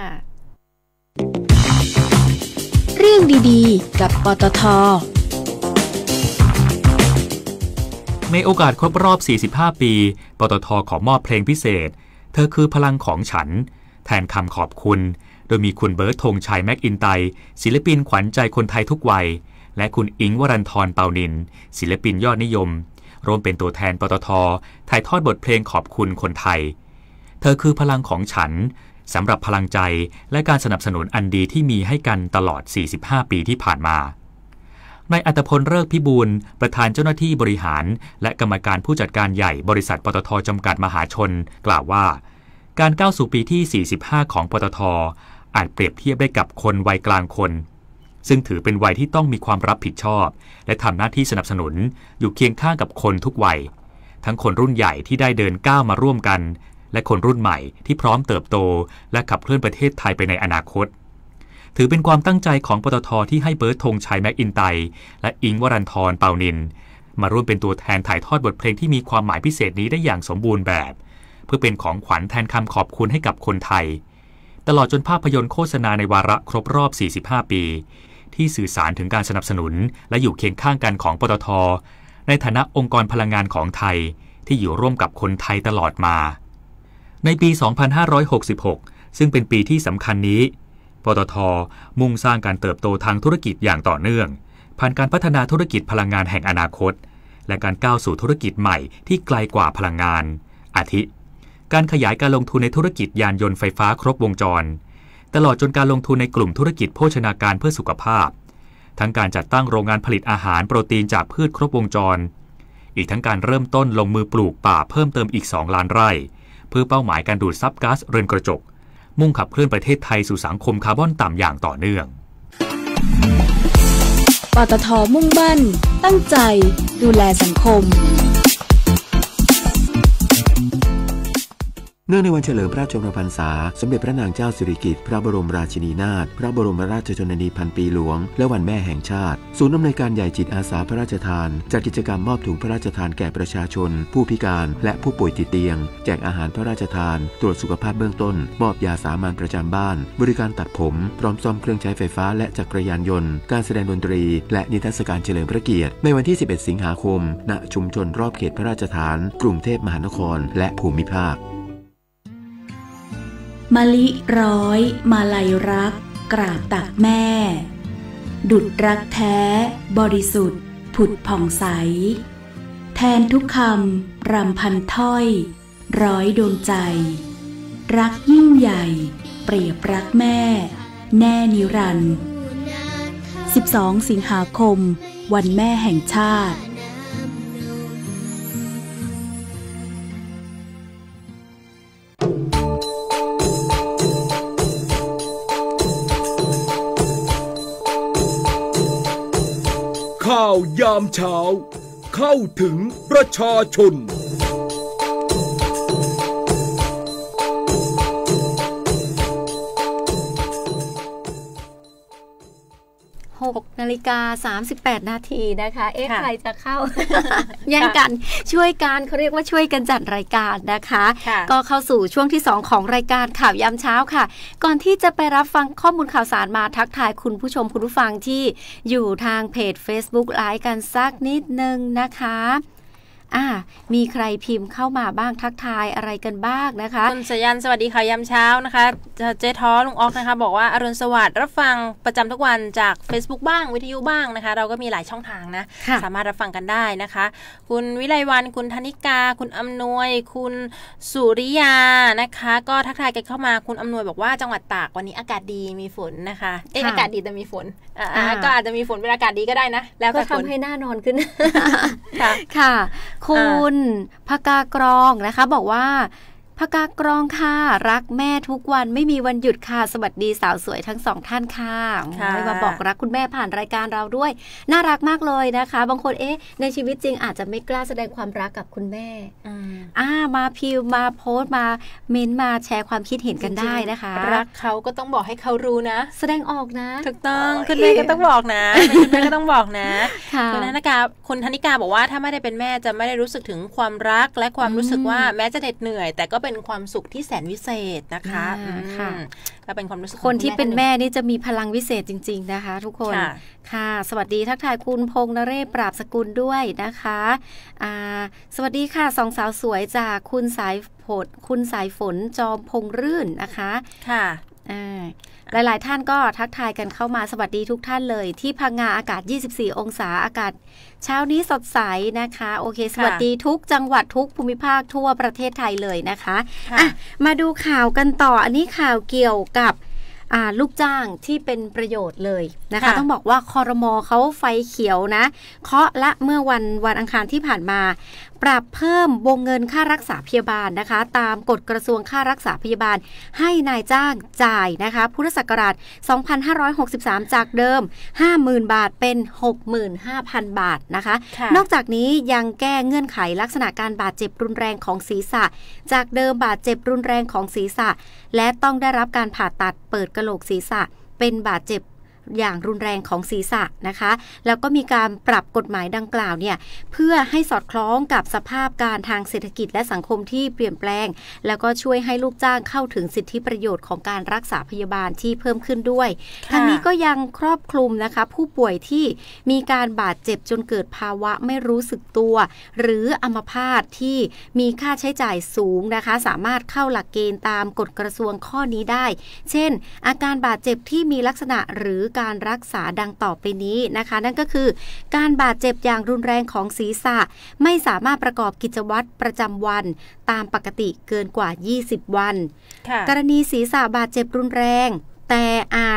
เรื่องดีๆกับปตท. ในโอกาสครบรอบ45ปีปตท.ขอมอบเพลงพิเศษเธอคือพลังของฉันแทนคำขอบคุณโดยมีคุณเบิร์ต ธงชัย แม็กอินไตศิลปินขวัญใจคนไทยทุกวัยและคุณอิงค์ วรันธร เปานินศิลปินยอดนิยมร่วมเป็นตัวแทนปตท.ถ่ายทอดบทเพลงขอบคุณคนไทยเธอคือพลังของฉันสำหรับพลังใจและการสนับสนุนอันดีที่มีให้กันตลอด45ปีที่ผ่านมานายอัตพล ฤกษ์พิบูลประธานเจ้าหน้าที่บริหารและกรรมการผู้จัดการใหญ่บริษัทปตท.จำกัดมหาชนกล่าวว่าการก้าวสู่ปีที่45ของปตท.อาจเปรียบเทียบได้กับคนวัยกลางคนซึ่งถือเป็นวัยที่ต้องมีความรับผิดชอบและทำหน้าที่สนับสนุนอยู่เคียงข้างกับคนทุกวัยทั้งคนรุ่นใหญ่ที่ได้เดินก้าวมาร่วมกันและคนรุ่นใหม่ที่พร้อมเติบโตและขับเคลื่อนประเทศไทยไปในอนาคตถือเป็นความตั้งใจของปตท.ที่ให้เบิร์ต ธงชัย แม็กอินไตและอิงค์ วรันธร เปานินมาร่วมเป็นตัวแทนถ่ายทอดบทเพลงที่มีความหมายพิเศษนี้ได้อย่างสมบูรณ์แบบเพื่อเป็นของขวัญแทนคำขอบคุณให้กับคนไทยตลอดจนภาพยนตร์โฆษณาในวาระครบรอบ45ปีที่สื่อสารถึงการสนับสนุนและอยู่เคียงข้างกันของปตท.ในฐานะองค์กรพลังงานของไทยที่อยู่ร่วมกับคนไทยตลอดมาในปี 2566 ซึ่งเป็นปีที่สำคัญนี้ปตท.มุ่งสร้างการเติบโตทางธุรกิจอย่างต่อเนื่องผ่านการพัฒนาธุรกิจพลังงานแห่งอนาคตและการก้าวสู่ธุรกิจใหม่ที่ไกลกว่าพลังงานอาทิการขยายการลงทุนในธุรกิจยานยนต์ไฟฟ้าครบวงจรตลอดจนการลงทุนในกลุ่มธุรกิจโภชนาการเพื่อสุขภาพทั้งการจัดตั้งโรงงานผลิตอาหารโปรตีนจากพืชครบวงจรอีกทั้งการเริ่มต้นลงมือปลูกป่าเพิ่มเติมอีก2 ล้านไร่เพื่อเป้าหมายการดูดซับก๊าซเรือนกระจกมุ่งขับเคลื่อนประเทศไทยสู่สังคมคาร์บอนต่ำอย่างต่อเนื่องปตท.มุ่งมั่นตั้งใจดูแลสังคมเนื่องในวันเฉลิมพระชนมพรรษาสมเด็จพระนางเจ้าสิริกิติ์พระบรมราชินีนาถพระบรมราชชนนีพันปีหลวงและวันแม่แห่งชาติศูนย์อำนวยการใหญ่จิตอาสาพระราชทานจัดกิจกรรมมอบถุงพระราชทานแก่ประชาชนผู้พิการและผู้ป่วยติดเตียงแจกอาหารพระราชทานตรวจสุขภาพเบื้องต้นมอบยาสามัญประจำบ้านบริการตัดผมพร้อมซ่อมเครื่องใช้ไฟฟ้าและจักรยานยนต์การแสดงดนตรีและนิทรรศการเฉลิมพระเกียรติในวันที่11สิงหาคมณชุมชนรอบเขตพระราชฐานกรุงเทพมหานครและภูมิภาคมะลิร้อยมาลัยรักกราบตักแม่ดุจรักแท้บริสุทธิ์ผุดผ่องใสแทนทุกคำรำพันถ้อยร้อยดวงใจรักยิ่งใหญ่เปรียบรักแม่แน่นิรันดร์12 สิงหาคมวันแม่แห่งชาติข่าวยามเช้าเข้าถึงประชาชน 6:38 นาทีนะคะใครจะเข้า แย่งกันช่วยกันเขาเรียกว่าช่วยกันจัดรายการนะคะก็เข้าสู่ช่วงที่2ของรายการข่าวยามเช้าค่ะก่อนที่จะไปรับฟังข้อมูลข่าวสารมาทักทายคุณผู้ชมคุณผู้ฟังที่อยู่ทางเพจ Facebook ไลฟ์กันสักนิดนึงนะคะมีใครพิมพ์เข้ามาบ้างทักทายอะไรกันบ้างนะคะคุณสยันสวัสดีค่ะยามเช้านะคะเจ๊ท้อลุงออกนะคะบอกว่าอรุณสวัสดิ์รับฟังประจำทุกวันจาก Facebook บ้างวิทยุบ้างนะคะเราก็มีหลายช่องทางนะสามารถรับฟังกันได้นะคะคุณวิไลวรรณคุณธนิกาคุณอำนวยคุณสุริยานะคะก็ทักทายกันเข้ามาคุณอำนวยบอกว่าจังหวัดตากวันนี้อากาศดีมีฝนนะคะอากาศดีแต่มีฝนก็อาจจะมีฝนเป็นอากาศดีก็ได้นะแล้วก็ทำให้หน้านอนขึ้นค่ะคุณพกากรองนะคะบอกว่าพกากรองค่ะรักแม่ทุกวันไม่มีวันหยุดค่ะสวัสดีสาวสวยทั้ง2ท่านค่ะมาบอกรักคุณแม่ผ่านรายการเราด้วยน่ารักมากเลยนะคะบางคนในชีวิตจริงอาจจะไม่กล้าแสดงความรักกับคุณแม่มาพิมพ์มาโพสต์มาเม้นต์มาแชร์ความคิดเห็นกันได้นะคะรักเขาก็ต้องบอกให้เขารู้นะแสดงออกนะถูกต้องคุณแม่ก็ต้องบอกนะคุณแม่ก็ต้องบอกนะคุณธนิกาบอกว่าถ้าไม่ได้เป็นแม่จะไม่ได้รู้สึกถึงความรักและความรู้สึกว่าแม้จะเหน็ดเหนื่อยแต่ก็เป็นความสุขที่แสนวิเศษนะคะก็เป็นความรู้สึกคนที่เป็นแม่นี่จะมีพลังวิเศษจริงๆนะคะทุกคนค่ะสวัสดีทักทายคุณพงษ์นเรศปราบสกุลด้วยนะคะสวัสดีค่ะ2สาวสวยจากคุณสายฝนจอมพงษ์รื่นนะคะค่ะหลายๆท่านก็ทักทายกันเข้ามาสวัสดีทุกท่านเลยที่พังงาอากาศ24องศาอากาศเช้านี้สดใสนะคะโอเคสวัสดีทุกจังหวัดทุกภูมิภาคทั่วประเทศไทยเลยนะคะมาดูข่าวกันต่ออันนี้ข่าวเกี่ยวกับลูกจ้างที่เป็นประโยชน์เลยนะคะต้องบอกว่าครม.เขาไฟเขียวนะเคาะละเมื่อวันอังคารที่ผ่านมาปรับเพิ่มวงเงินค่ารักษาพยาบาลนะคะตามกฎกระทรวงค่ารักษาพยาบาลให้นายจ้างจ่ายนะคะพุทธศักราช2563จากเดิม 50,000 บาทเป็น 65,000 บาทนะคะนอกจากนี้ยังแก้เงื่อนไขลักษณะการบาดเจ็บรุนแรงของศีรษะจากเดิมบาดเจ็บรุนแรงของศีรษะและต้องได้รับการผ่าตัดเปิดกะโหลกศีรษะเป็นบาดเจ็บอย่างรุนแรงของศีรษะนะคะแล้วก็มีการปรับกฎหมายดังกล่าวเนี่ยเพื่อให้สอดคล้องกับสภาพการทางเศรษฐกิจและสังคมที่เปลี่ยนแปลงแล้วก็ช่วยให้ลูกจ้างเข้าถึงสิทธิประโยชน์ของการรักษาพยาบาลที่เพิ่มขึ้นด้วยทั้งนี้ก็ยังครอบคลุมนะคะผู้ป่วยที่มีการบาดเจ็บจนเกิดภาวะไม่รู้สึกตัวหรืออัมพาตที่มีค่าใช้จ่ายสูงนะคะสามารถเข้าหลักเกณฑ์ตามกฎกระทรวงข้อนี้ได้เช่นอาการบาดเจ็บที่มีลักษณะหรือการรักษาดังต่อไปนี้นะคะนั่นก็คือการบาดเจ็บอย่างรุนแรงของศีรษะไม่สามารถประกอบกิจวัตรประจำวันตามปกติเกินกว่า20วันกรณีศีรษะบาดเจ็บรุนแรงแต่อาจ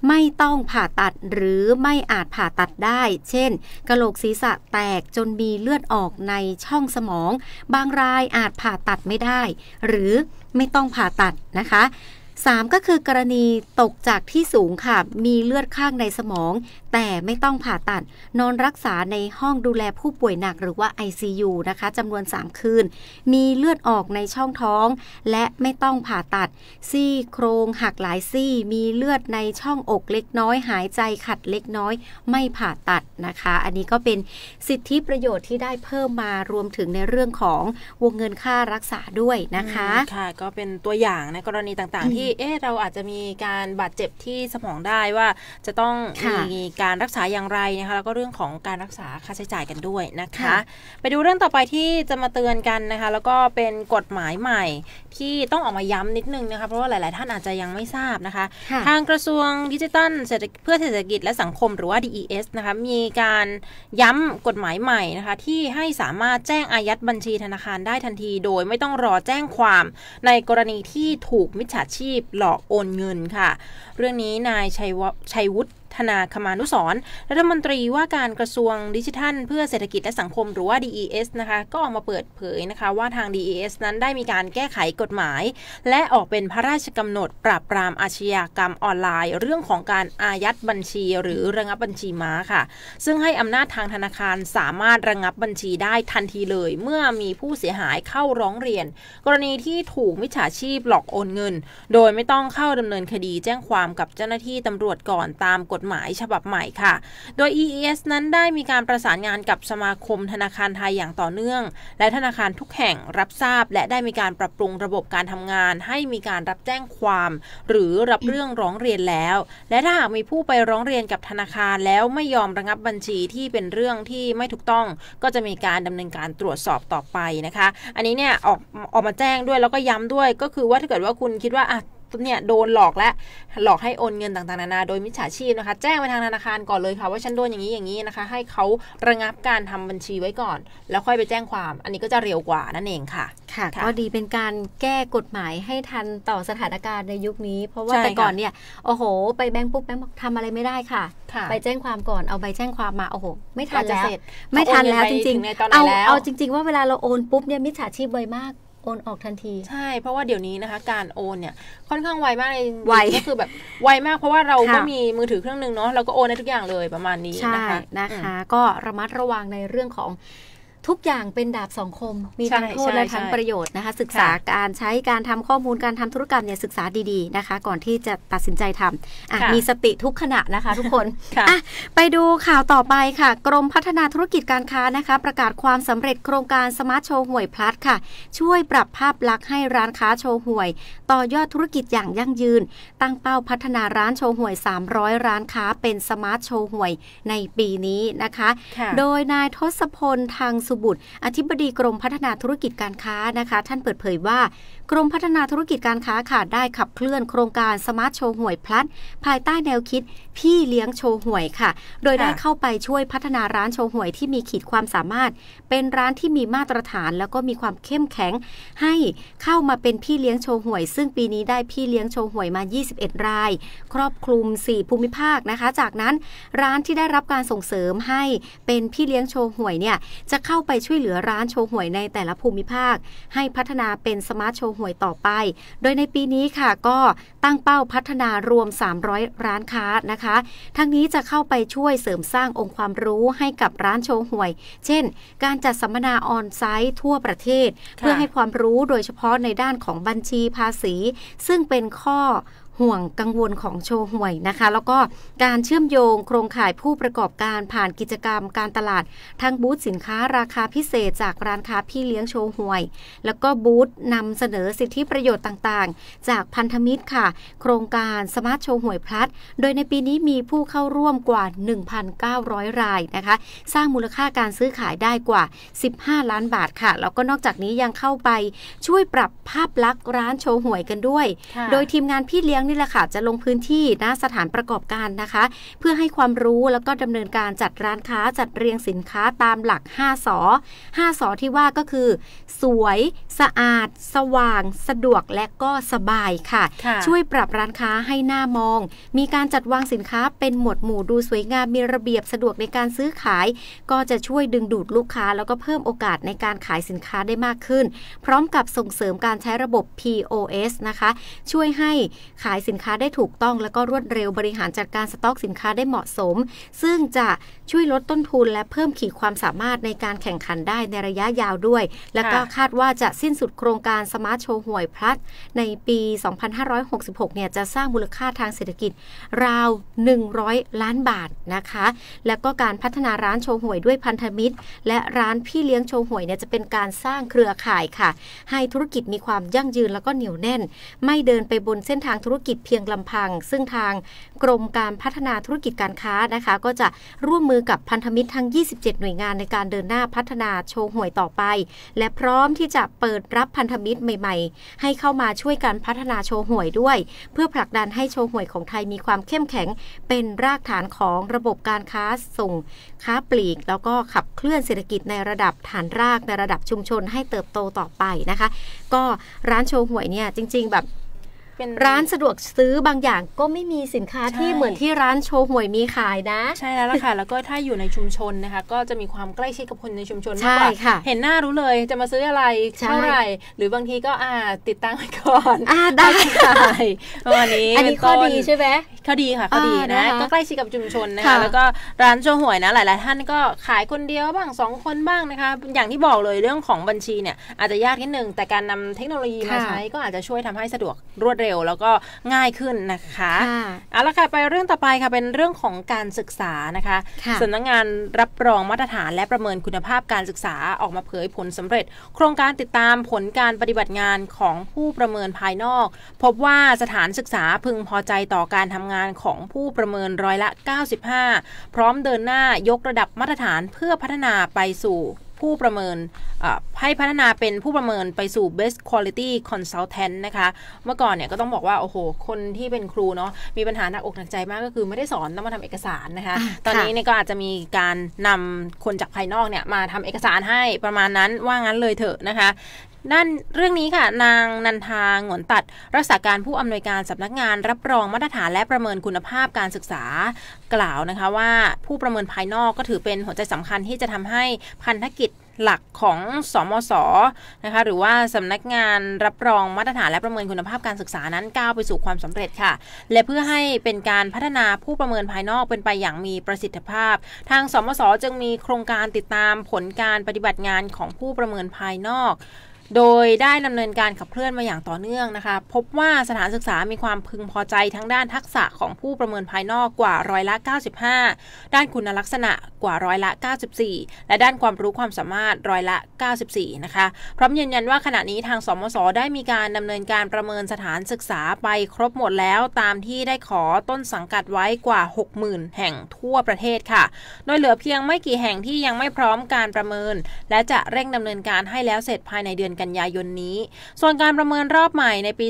ไม่ต้องผ่าตัดหรือไม่อาจผ่าตัดได้เช่นกะโหลกศีรษะแตกจนมีเลือดออกในช่องสมองบางรายอาจผ่าตัดไม่ได้หรือไม่ต้องผ่าตัดนะคะ3ก็คือกรณีตกจากที่สูงค่ะมีเลือดข้างในสมองแต่ไม่ต้องผ่าตัดนอนรักษาในห้องดูแลผู้ป่วยหนักหรือว่า ICU นะคะจำนวน3คืนมีเลือดออกในช่องท้องและไม่ต้องผ่าตัดซี่โครงหักหลายซี่มีเลือดในช่องอกเล็กน้อยหายใจขัดเล็กน้อยไม่ผ่าตัดนะคะอันนี้ก็เป็นสิทธิประโยชน์ที่ได้เพิ่มมารวมถึงในเรื่องของวงเงินค่ารักษาด้วยนะคะค่ะก็เป็นตัวอย่างในกรณีต่างๆที่เราอาจจะมีการบาดเจ็บที่สมองได้ว่าจะต้องมีการรักษาอย่างไรนะคะแล้วก็เรื่องของการรักษาค่าใช้จ่ายกันด้วยนะคะไปดูเรื่องต่อไปที่จะมาเตือนกันนะคะแล้วก็เป็นกฎหมายใหม่ที่ต้องออกมาย้ำนิดนึงนะคะเพราะว่าหลายๆท่านอาจจะยังไม่ทราบนะคะทางกระทรวงดิจิทัลเพื่อเศรษฐกิจและสังคมหรือว่า DES นะคะมีการย้ำกฎหมายใหม่นะคะที่ให้สามารถแจ้งอายัดบัญชีธนาคารได้ทันทีโดยไม่ต้องรอแจ้งความในกรณีที่ถูกมิจฉาชีพหลอกโอนเงินค่ะเรื่องนี้นายชัยวุฒิธนาคมานุสรณ์รัฐมนตรีว่าการกระทรวงดิจิทัลเพื่อเศรษฐกิจและสังคมหรือว่า DES นะคะก็ออกมาเปิดเผยนะคะว่าทาง DES นั้นได้มีการแก้ไขกฎหมายและออกเป็นพระราชกำหนดปราบปรามอาชญากรรมออนไลน์เรื่องของการอายัดบัญชีหรือระงับบัญชีม้าค่ะซึ่งให้อำนาจทางธนาคารสามารถระงับบัญชีได้ทันทีเลยเมื่อมีผู้เสียหายเข้าร้องเรียนกรณีที่ถูกมิจฉาชีพหลอกโอนเงินโดยไม่ต้องเข้าดำเนินคดีแจ้งความกับเจ้าหน้าที่ตำรวจก่อนตามกฎหมายฉบับใหม่ค่ะโดย EES นั้นได้มีการประสานงานกับสมาคมธนาคารไทยอย่างต่อเนื่องและธนาคารทุกแห่งรับทราบและได้มีการปรับปรุงระบบการทำงานให้มีการรับแจ้งความหรือรับเรื่องร้องเรียนแล้วและถ้าหากมีผู้ไปร้องเรียนกับธนาคารแล้วไม่ยอมระงับบัญชีที่เป็นเรื่องที่ไม่ถูกต้องก็จะมีการดำเนินการตรวจสอบต่อไปนะคะอันนี้เนี่ยออกมาแจ้งด้วยแล้วก็ย้ำด้วยก็คือว่าถ้าเกิดว่าคุณคิดว่าเนี่ยโดนหลอกและหลอกให้โอนเงินต่างๆนานาโดยมิจฉาชีพนะคะแจ้งไปทางธนาคารก่อนเลยค่ะว่าฉันโดนอย่างนี้นะคะให้เขาระงับการทำบัญชีไว้ก่อนแล้วค่อยไปแจ้งความอันนี้ก็จะเร็วกว่านั่นเองค่ะค่ะก็ดีเป็นการแก้กฎหมายให้ทันต่อสถานการณ์ในยุคนี้เพราะว่าแต่ก่อนเนี่ยโอ้โหไปแบงค์ปุ๊บแบงค์บอกทำอะไรไม่ได้ค่ะไปแจ้งความก่อนเอาใบแจ้งความมาโอ้โหไม่ทันแล้วไม่ทันแล้วจริงๆเอาจริงๆว่าเวลาเราโอนปุ๊บเนี่ยมิจฉาชีพไวมากโอนออกทันทีใช่เพราะว่าเดี๋ยวนี้นะคะการโอนเนี่ยค่อนข้างไวมากเลยก็คือแบบไวมากเพราะว่าเราก็มีมือถือเครื่องนึงเนาะเราก็โอนได้ทุกอย่างเลยประมาณนี้นะคะก็ระมัดระวังในเรื่องของทุกอย่างเป็นดาบสองคมมีทั้งโทษและทั้งประโยชน์นะคะศึกษาการใช้การทำข้อมูลการทำธุรกรรมเนี่ยศึกษาดีๆนะคะก่อนที่จะตัดสินใจทำมีสติทุกขณะนะคะทุกคนไปดูข่าวต่อไปค่ะกรมพัฒนาธุรกิจการค้านะคะประกาศความสำเร็จโครงการสมาร์ทโชว์หวยพลัสค่ะช่วยปรับภาพลักษณ์ให้ร้านค้าโชว์หวยต่อยอดธุรกิจอย่างยั่งยืนตั้งเป้าพัฒนาร้านโชว์หวย300ร้านค้าเป็นสมาร์ทโชว์หวยในปีนี้นะคะโดยนายทศพลทางสุบุตรอธิบดีกรมพัฒนาธุรกิจการค้านะคะท่านเปิดเผยว่ากรมพัฒนาธุรกิจการค้าค่ะได้ขับเคลื่อนโครงการสมาร์ทโชว์หวยพลัสภายใต้แนวคิดพี่เลี้ยงโชว์หวยค่ะโดยได้เข้าไปช่วยพัฒนาร้านโชว์หวยที่มีขีดความสามารถเป็นร้านที่มีมาตรฐานแล้วก็มีความเข้มแข็งให้เข้ามาเป็นพี่เลี้ยงโชว์หวยซึ่งปีนี้ได้พี่เลี้ยงโชว์หวยมา21รายครอบคลุม4ภูมิภาคนะคะจากนั้นร้านที่ได้รับการส่งเสริมให้เป็นพี่เลี้ยงโชว์หวยเนี่ยจะเข้าไปช่วยเหลือร้านโชว์หวยในแต่ละภูมิภาคให้พัฒนาเป็นสมาร์ทโชว์หวยต่อไปโดยในปีนี้ค่ะก็ตั้งเป้าพัฒนารวม300ร้านค้านะคะทั้งนี้จะเข้าไปช่วยเสริมสร้างองค์ความรู้ให้กับร้านโชว์หวยเช่นการจัดสัมมนาออนไซต์ทั่วประเทศเพื่อให้ความรู้โดยเฉพาะในด้านของบัญชีภาษีซึ่งเป็นข้อห่วงกังวลของโชว์หวยนะคะแล้วก็การเชื่อมโยงโครงข่ายผู้ประกอบการผ่านกิจกรรมการตลาดทั้งบูธสินค้าราคาพิเศษจากร้านค้าพี่เลี้ยงโชว์หวยแล้วก็บูธนำเสนอสิทธิประโยชน์ต่างๆจากพันธมิตรค่ะโครงการสมาร์ทโชว์หวยพลัสโดยในปีนี้มีผู้เข้าร่วมกว่า 1,900 รายนะคะสร้างมูลค่าการซื้อขายได้กว่า15ล้านบาทค่ะแล้วก็นอกจากนี้ยังเข้าไปช่วยปรับภาพลักษณ์ร้านโชว์หวยกันด้วยโดยทีมงานพี่เลี้ยงงนี่แหละค่ะจะลงพื้นที่ณสถานประกอบการนะคะเพื่อให้ความรู้แล้วก็ดำเนินการจัดร้านค้าจัดเรียงสินค้าตามหลัก5 สที่ว่าก็คือสวยสะอาดสว่างสะดวกและก็สบายค่ะช่วยปรับร้านค้าให้น่ามองมีการจัดวางสินค้าเป็นหมวดหมู่ดูสวยงามมีระเบียบสะดวกในการซื้อขายก็จะช่วยดึงดูดลูกค้าแล้วก็เพิ่มโอกาสในการขายสินค้าได้มากขึ้นพร้อมกับส่งเสริมการใช้ระบบ POS นะคะช่วยให้ขายสินค้าได้ถูกต้องแล้วก็รวดเร็วบริหารจัดการสต็อกสินค้าได้เหมาะสมซึ่งจะช่วยลดต้นทุนและเพิ่มขีดความสามารถในการแข่งขันได้ในระยะยาวด้วยและก็คาดว่าจะสิ้นสุดโครงการสมาร์ทโชว์หวยพลัสในปี 2566 เนี่ยจะสร้างมูลค่าทางเศรษฐกิจราว100 ล้านบาทนะคะแล้วก็การพัฒนาร้านโชว์หวยด้วยพันธมิตรและร้านพี่เลี้ยงโชว์หวยเนี่ยจะเป็นการสร้างเครือข่ายค่ะให้ธุรกิจมีความยั่งยืนแล้วก็เหนียวแน่นไม่เดินไปบนเส้นทางธุรกิจเพียงลำพังซึ่งทางกรมการพัฒนาธุรกิจการค้านะคะก็จะร่วมมือกับพันธมิตรทั้ง27หน่วยงานในการเดินหน้าพัฒนาโชว์หวยต่อไปและพร้อมที่จะเปิดรับพันธมิตรใหม่ๆให้เข้ามาช่วยกันพัฒนาโชว์หวยด้วยเพื่อผลักดันให้โชว์หวยของไทยมีความเข้มแข็งเป็นรากฐานของระบบการค้าส่งค้าปลีกแล้วก็ขับเคลื่อนเศรษฐกิจในระดับฐานรากในระดับชุมชนให้เติบโตต่อไปนะคะก็ร้านโชว์หวยเนี่ยจริงๆแบบร้านสะดวกซื้อบางอย่างก็ไม่มีสินค้าที่เหมือนที่ร้านโชว์หวยมีขายนะใช่แล้วล่ะค่ะแล้วก็ถ้าอยู่ในชุมชนนะคะก็จะมีความใกล้ชิดกับคนในชุมชนมากกว่าเห็นหน้ารู้เลยจะมาซื้ออะไรเท่าไหร่หรือบางทีก็ติดตั้งไว้ก่อนได้วันนี้อันนี้ข้อดีใช่ไหมข้อดีค่ะข้อดีนะก็ใกล้ชิดกับชุมชนนะคะแล้วก็ร้านโชว์หวยนะหลายๆท่านก็ขายคนเดียวบ้าง2คนบ้างนะคะอย่างที่บอกเลยเรื่องของบัญชีเนี่ยอาจจะยากนิดนึงแต่การนำเทคโนโลยีมาใช้ก็อาจจะช่วยทำให้สะดวกรวดเร็วแล้วก็ง่ายขึ้นนะคะเอาละค่ะไปเรื่องต่อไปค่ะเป็นเรื่องของการศึกษานะคะสำนักงานรับรองมาตรฐานและประเมินคุณภาพการศึกษาออกมาเผยผลสำเร็จโครงการติดตามผลการปฏิบัติงานของผู้ประเมินภายนอกพบว่าสถานศึกษาพึงพอใจต่อการทำงานของผู้ประเมิน95%พร้อมเดินหน้ายกระดับมาตรฐานเพื่อพัฒนาไปสู่ผู้ประเมินให้พัฒนาเป็นผู้ประเมินไปสู่ Best Quality Consultant นะคะเมื่อก่อนเนี่ยก็ต้องบอกว่าโอ้โหคนที่เป็นครูเนาะมีปัญหาหนักอกหนักใจมากก็คือไม่ได้สอนต้องมาทำเอกสารนะคะตอนนี้เนี่ยก็อาจจะมีการนำคนจากภายนอกเนี่ยมาทำเอกสารให้ประมาณนั้นว่างั้นเลยเถอะนะคะด้านเรื่องนี้ค่ะนางนันทาหงวนตัดรักษาการผู้อำนวยการสำนักงานรับรองมาตรฐานและประเมินคุณภาพการศึกษากล่าวนะคะว่าผู้ประเมินภายนอกก็ถือเป็นหัวใจสำคัญที่จะทำให้พันธกิจหลักของสมส.นะคะหรือว่าสำนักงานรับรองมาตรฐานและประเมินคุณภาพการศึกษานั้นก้าวไปสู่ความสำเร็จค่ะและเพื่อให้เป็นการพัฒนาผู้ประเมินภายนอกเป็นไปอย่างมีประสิทธิภาพทางสมส.จึงมีโครงการติดตามผลการปฏิบัติงานของผู้ประเมินภายนอกโดยได้ดำเนินการขับเคลื่อนมาอย่างต่อเนื่องนะคะพบว่าสถานศึกษามีความพึงพอใจทั้งด้านทักษะของผู้ประเมินภายนอกกว่า95%ด้านคุณลักษณะกว่า94%และด้านความรู้ความสามารถ94%นะคะพร้อมยืนยันว่าขณะนี้ทางสมส.ได้มีการดำเนินการประเมินสถานศึกษาไปครบหมดแล้วตามที่ได้ขอต้นสังกัดไว้กว่า 60,000 แห่งทั่วประเทศค่ะโดยเหลือเพียงไม่กี่แห่งที่ยังไม่พร้อมการประเมินและจะเร่งดำเนินการให้แล้วเสร็จภายในเดือนกันยายนนี้ส่วนการประเมินรอบใหม่ในปี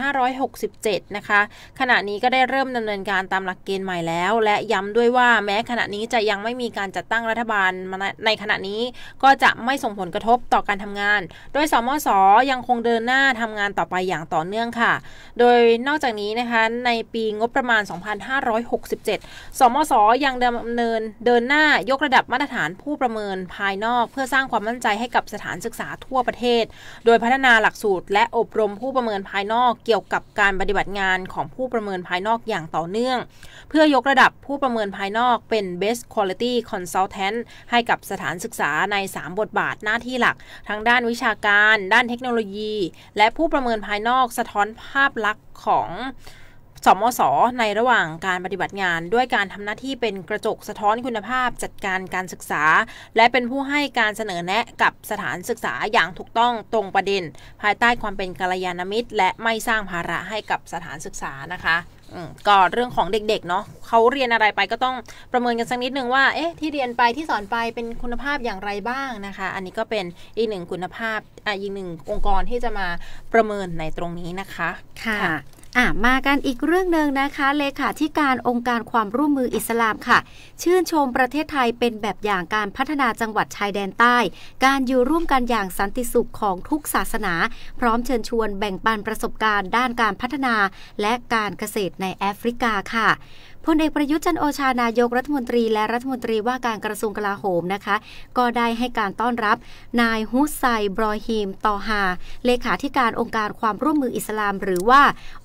2567 นะคะขณะนี้ก็ได้เริ่มดำเนินการตามหลักเกณฑ์ใหม่แล้วและย้ำด้วยว่าแม้ขณะนี้จะยังไม่มีการจัดตั้งรัฐบาลในขณะนี้ก็จะไม่ส่งผลกระทบต่อการทำงานโดยสมส.ยังคงเดินหน้าทำงานต่อไปอย่างต่อเนื่องค่ะโดยนอกจากนี้นะคะในปีงบประมาณ 2567 สมส.ยังเดินหน้ายกระดับมาตรฐานผู้ประเมินภายนอกเพื่อสร้างความมั่นใจให้กับสถานศึกษาทั่วประเทศโดยพัฒนาหลักสูตรและอบรมผู้ประเมินภายนอกเกี่ยวกับการปฏิบัติงานของผู้ประเมินภายนอกอย่างต่อเนื่องเพื่อยกระดับผู้ประเมินภายนอกเป็น Best Quality Consultant ให้กับสถานศึกษาใน3บทบาทหน้าที่หลักทั้งด้านวิชาการด้านเทคโนโลยีและผู้ประเมินภายนอกสะท้อนภาพลักษณ์ของสมส.ในระหว่างการปฏิบัติงานด้วยการทำหน้าที่เป็นกระจกสะท้อนคุณภาพจัดการการศึกษาและเป็นผู้ให้การเสนอแนะกับสถานศึกษาอย่างถูกต้องตรงประเด็นภายใต้ความเป็นกัลยาณมิตรและไม่สร้างภาระให้กับสถานศึกษานะคะก็เรื่องของเด็กๆเนาะเขาเรียนอะไรไปก็ต้องประเมินกันสักนิดนึงว่าที่เรียนไปที่สอนไปเป็นคุณภาพอย่างไรบ้างนะคะอันนี้ก็เป็นอีกหนึ่งคุณภาพอีกหนึ่งองค์กรที่จะมาประเมินในตรงนี้นะคะค่ะมากันอีกเรื่องนึงนะคะเลขาธิการองค์การความร่วมมืออิสลามค่ะชื่นชมประเทศไทยเป็นแบบอย่างการพัฒนาจังหวัดชายแดนใต้การอยู่ร่วมกันอย่างสันติสุขของทุกศาสนาพร้อมเชิญชวนแบ่งปันประสบการณ์ด้านการพัฒนาและการเกษตรในแอฟริกาค่ะพลเอกประยุทธ์จันทร์โอชานายกรัฐมนตรีและรัฐมนตรีว่าการกระทรวงกลาโหมนะคะก็ได้ให้การต้อนรับนายฮุสไซบรอฮีมตอฮาเลขาธิการองค์การความร่วมมืออิสลามหรือว่า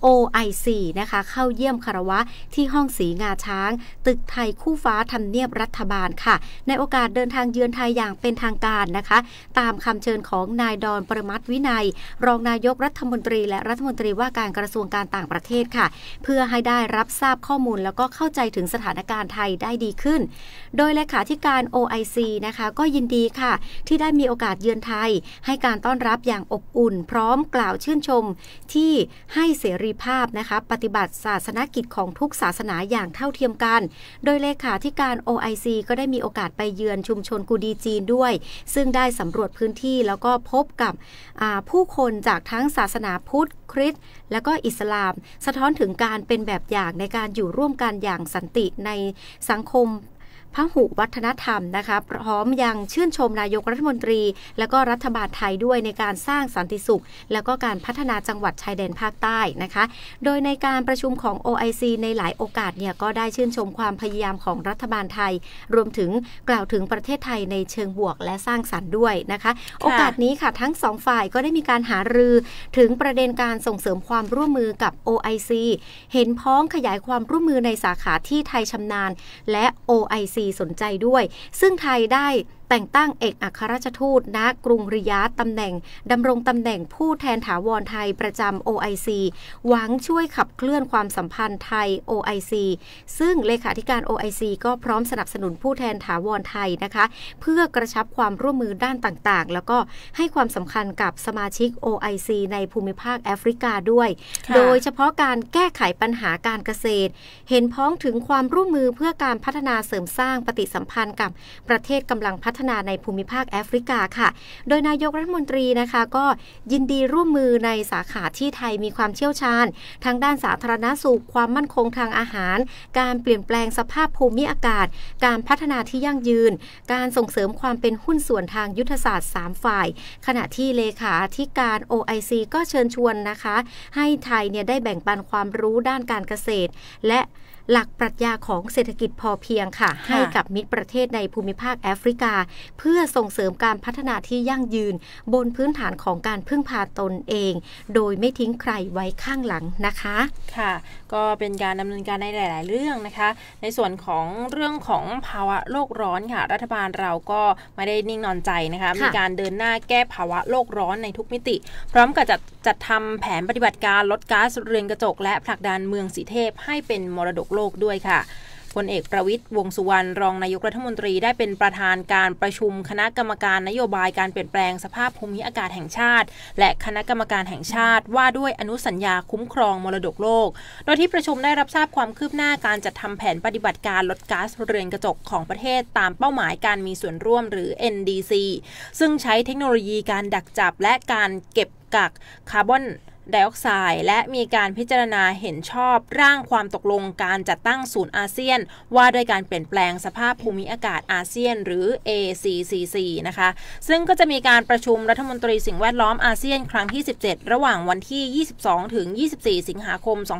OIC นะคะเข้าเยี่ยมคารวะที่ห้องสีงาช้างตึกไทยคู่ฟ้าทำเนียบรัฐบาลค่ะในโอกาสเดินทางเยือนไทยอย่างเป็นทางการนะคะตามคำเชิญของนายดอนปรมัตถ์วินัยรองนายกรัฐมนตรีและรัฐมนตรีว่าการกระทรวงการต่างประเทศค่ะเพื่อให้ได้รับทราบข้อมูลแล้วก็เข้าใจถึงสถานการณ์ไทยได้ดีขึ้นโดยเลขาธิการ OIC นะคะก็ยินดีค่ะที่ได้มีโอกาสเยือนไทยให้การต้อนรับอย่างอบอุ่นพร้อมกล่าวชื่นชมที่ให้เสรีภาพนะคะปฏิบัติศาสนกิจของทุกศาสนาอย่างเท่าเทียมกันโดยเลขาธิการ OIC ก็ได้มีโอกาสไปเยือนชุมชนกูดีจีนด้วยซึ่งได้สำรวจพื้นที่แล้วก็พบกับผู้คนจากทั้งศาสนาพุทธคริสต์และก็อิสลามสะท้อนถึงการเป็นแบบอย่างในการอยู่ร่วมกันอย่างสันติในสังคมพหุวัฒนธรรมนะคะพร้อมยังชื่นชมนายกรัฐมนตรีและก็รัฐบาลไทยด้วยในการสร้างสันติสุขและก็การพัฒนาจังหวัดชายแดนภาคใต้นะคะโดยในการประชุมของ OIC ในหลายโอกาสเนี่ยก็ได้ชื่นชมความพยายามของรัฐบาลไทยรวมถึงกล่าวถึงประเทศไทยในเชิงบวกและสร้างสรรค์ด้วยนะคะโอกาสนี้ค่ะทั้งสองฝ่ายก็ได้มีการหารือถึงประเด็นการส่งเสริมความร่วมมือกับ OIC เห็นพ้องขยายความร่วมมือในสาขาที่ไทยชำนาญและ OICสนใจด้วยซึ่งไทยได้แต่งตั้งเอกอัครราชทูตณกรุงริยาดดำรงตำแหน่งผู้แทนถาวรไทยประจำ OIC หวังช่วยขับเคลื่อนความสัมพันธ์ไทย OIC ซึ่งเลขาธิการ OIC ก็พร้อมสนับสนุนผู้แทนถาวรไทยนะคะเพื่อกระชับความร่วมมือด้านต่างๆแล้วก็ให้ความสำคัญกับสมาชิก OIC ในภูมิภาคแอฟริกาด้วยโดยเฉพาะการแก้ไขปัญหาการเกษตรเห็นพ้องถึงความร่วมมือเพื่อการพัฒนาเสริมสร้างปฏิสัมพันธ์กับประเทศกำลังพัฒนาในภูมิภาคแอฟริกาค่ะโดยนายกรัฐมนตรีนะคะก็ยินดีร่วมมือในสาขาที่ไทยมีความเชี่ยวชาญทั้งด้านสาธารณสุขความมั่นคงทางอาหารการเปลี่ยนแปลงสภาพภูมิอากาศการพัฒนาที่ยั่งยืนการส่งเสริมความเป็นหุ้นส่วนทางยุทธศาสตร์3ฝ่ายขณะที่เลขาธิการ OIC ก็เชิญชวนนะคะให้ไทยเนี่ยได้แบ่งปันความรู้ด้านการเกษตรและหลักปรัชญาของเศรษฐกิจพอเพียงค่ะให้กับมิตรประเทศในภูมิภาคแอฟริกาเพื่อส่งเสริมการพัฒนาที่ยั่งยืนบนพื้นฐานของการพึ่งพาตนเองโดยไม่ทิ้งใครไว้ข้างหลังนะคะค่ะก็เป็นการดำเนินการในหลายๆเรื่องนะคะในส่วนของเรื่องของภาวะโลกร้อนค่ะรัฐบาลเราก็ไม่ได้นิ่งนอนใจนะคะมีการเดินหน้าแก้ภาวะโลกร้อนในทุกมิติพร้อมกับจัดทำแผนปฏิบัติการลดก๊าซเรือนกระจกและผลักดันเมืองสีเทพให้เป็นมรดกโลกด้วยค่ะพลเอกประวิตรวงษ์สุวรรณรองนายกรัฐมนตรีได้เป็นประธานการประชุมคณะกรรมการนโยบายการเปลี่ยนแปลงสภาพภูมิอากาศแห่งชาติและคณะกรรมการแห่งชาติว่าด้วยอนุสัญญาคุ้มครองมรดกโลกโดยที่ประชุมได้รับทราบความคืบหน้าการจัดทำแผนปฏิบัติการลดก๊าซเรือนกระจกของประเทศตามเป้าหมายการมีส่วนร่วมหรือ NDC ซึ่งใช้เทคโนโลยีการดักจับและการเก็บกักคาร์บอนไดออกไซด์และมีการพิจารณาเห็นชอบร่างความตกลงการจัดตั้งศูนย์อาเซียนว่าด้วยการเปลี่ยนแปลงสภาพภูมิอากาศอาเซียนหรือ ACCC นะคะซึ่งก็จะมีการประชุมรัฐมนตรีสิ่งแวดล้อมอาเซียนครั้งที่17ระหว่างวันที่22ถึง24สิงหาคม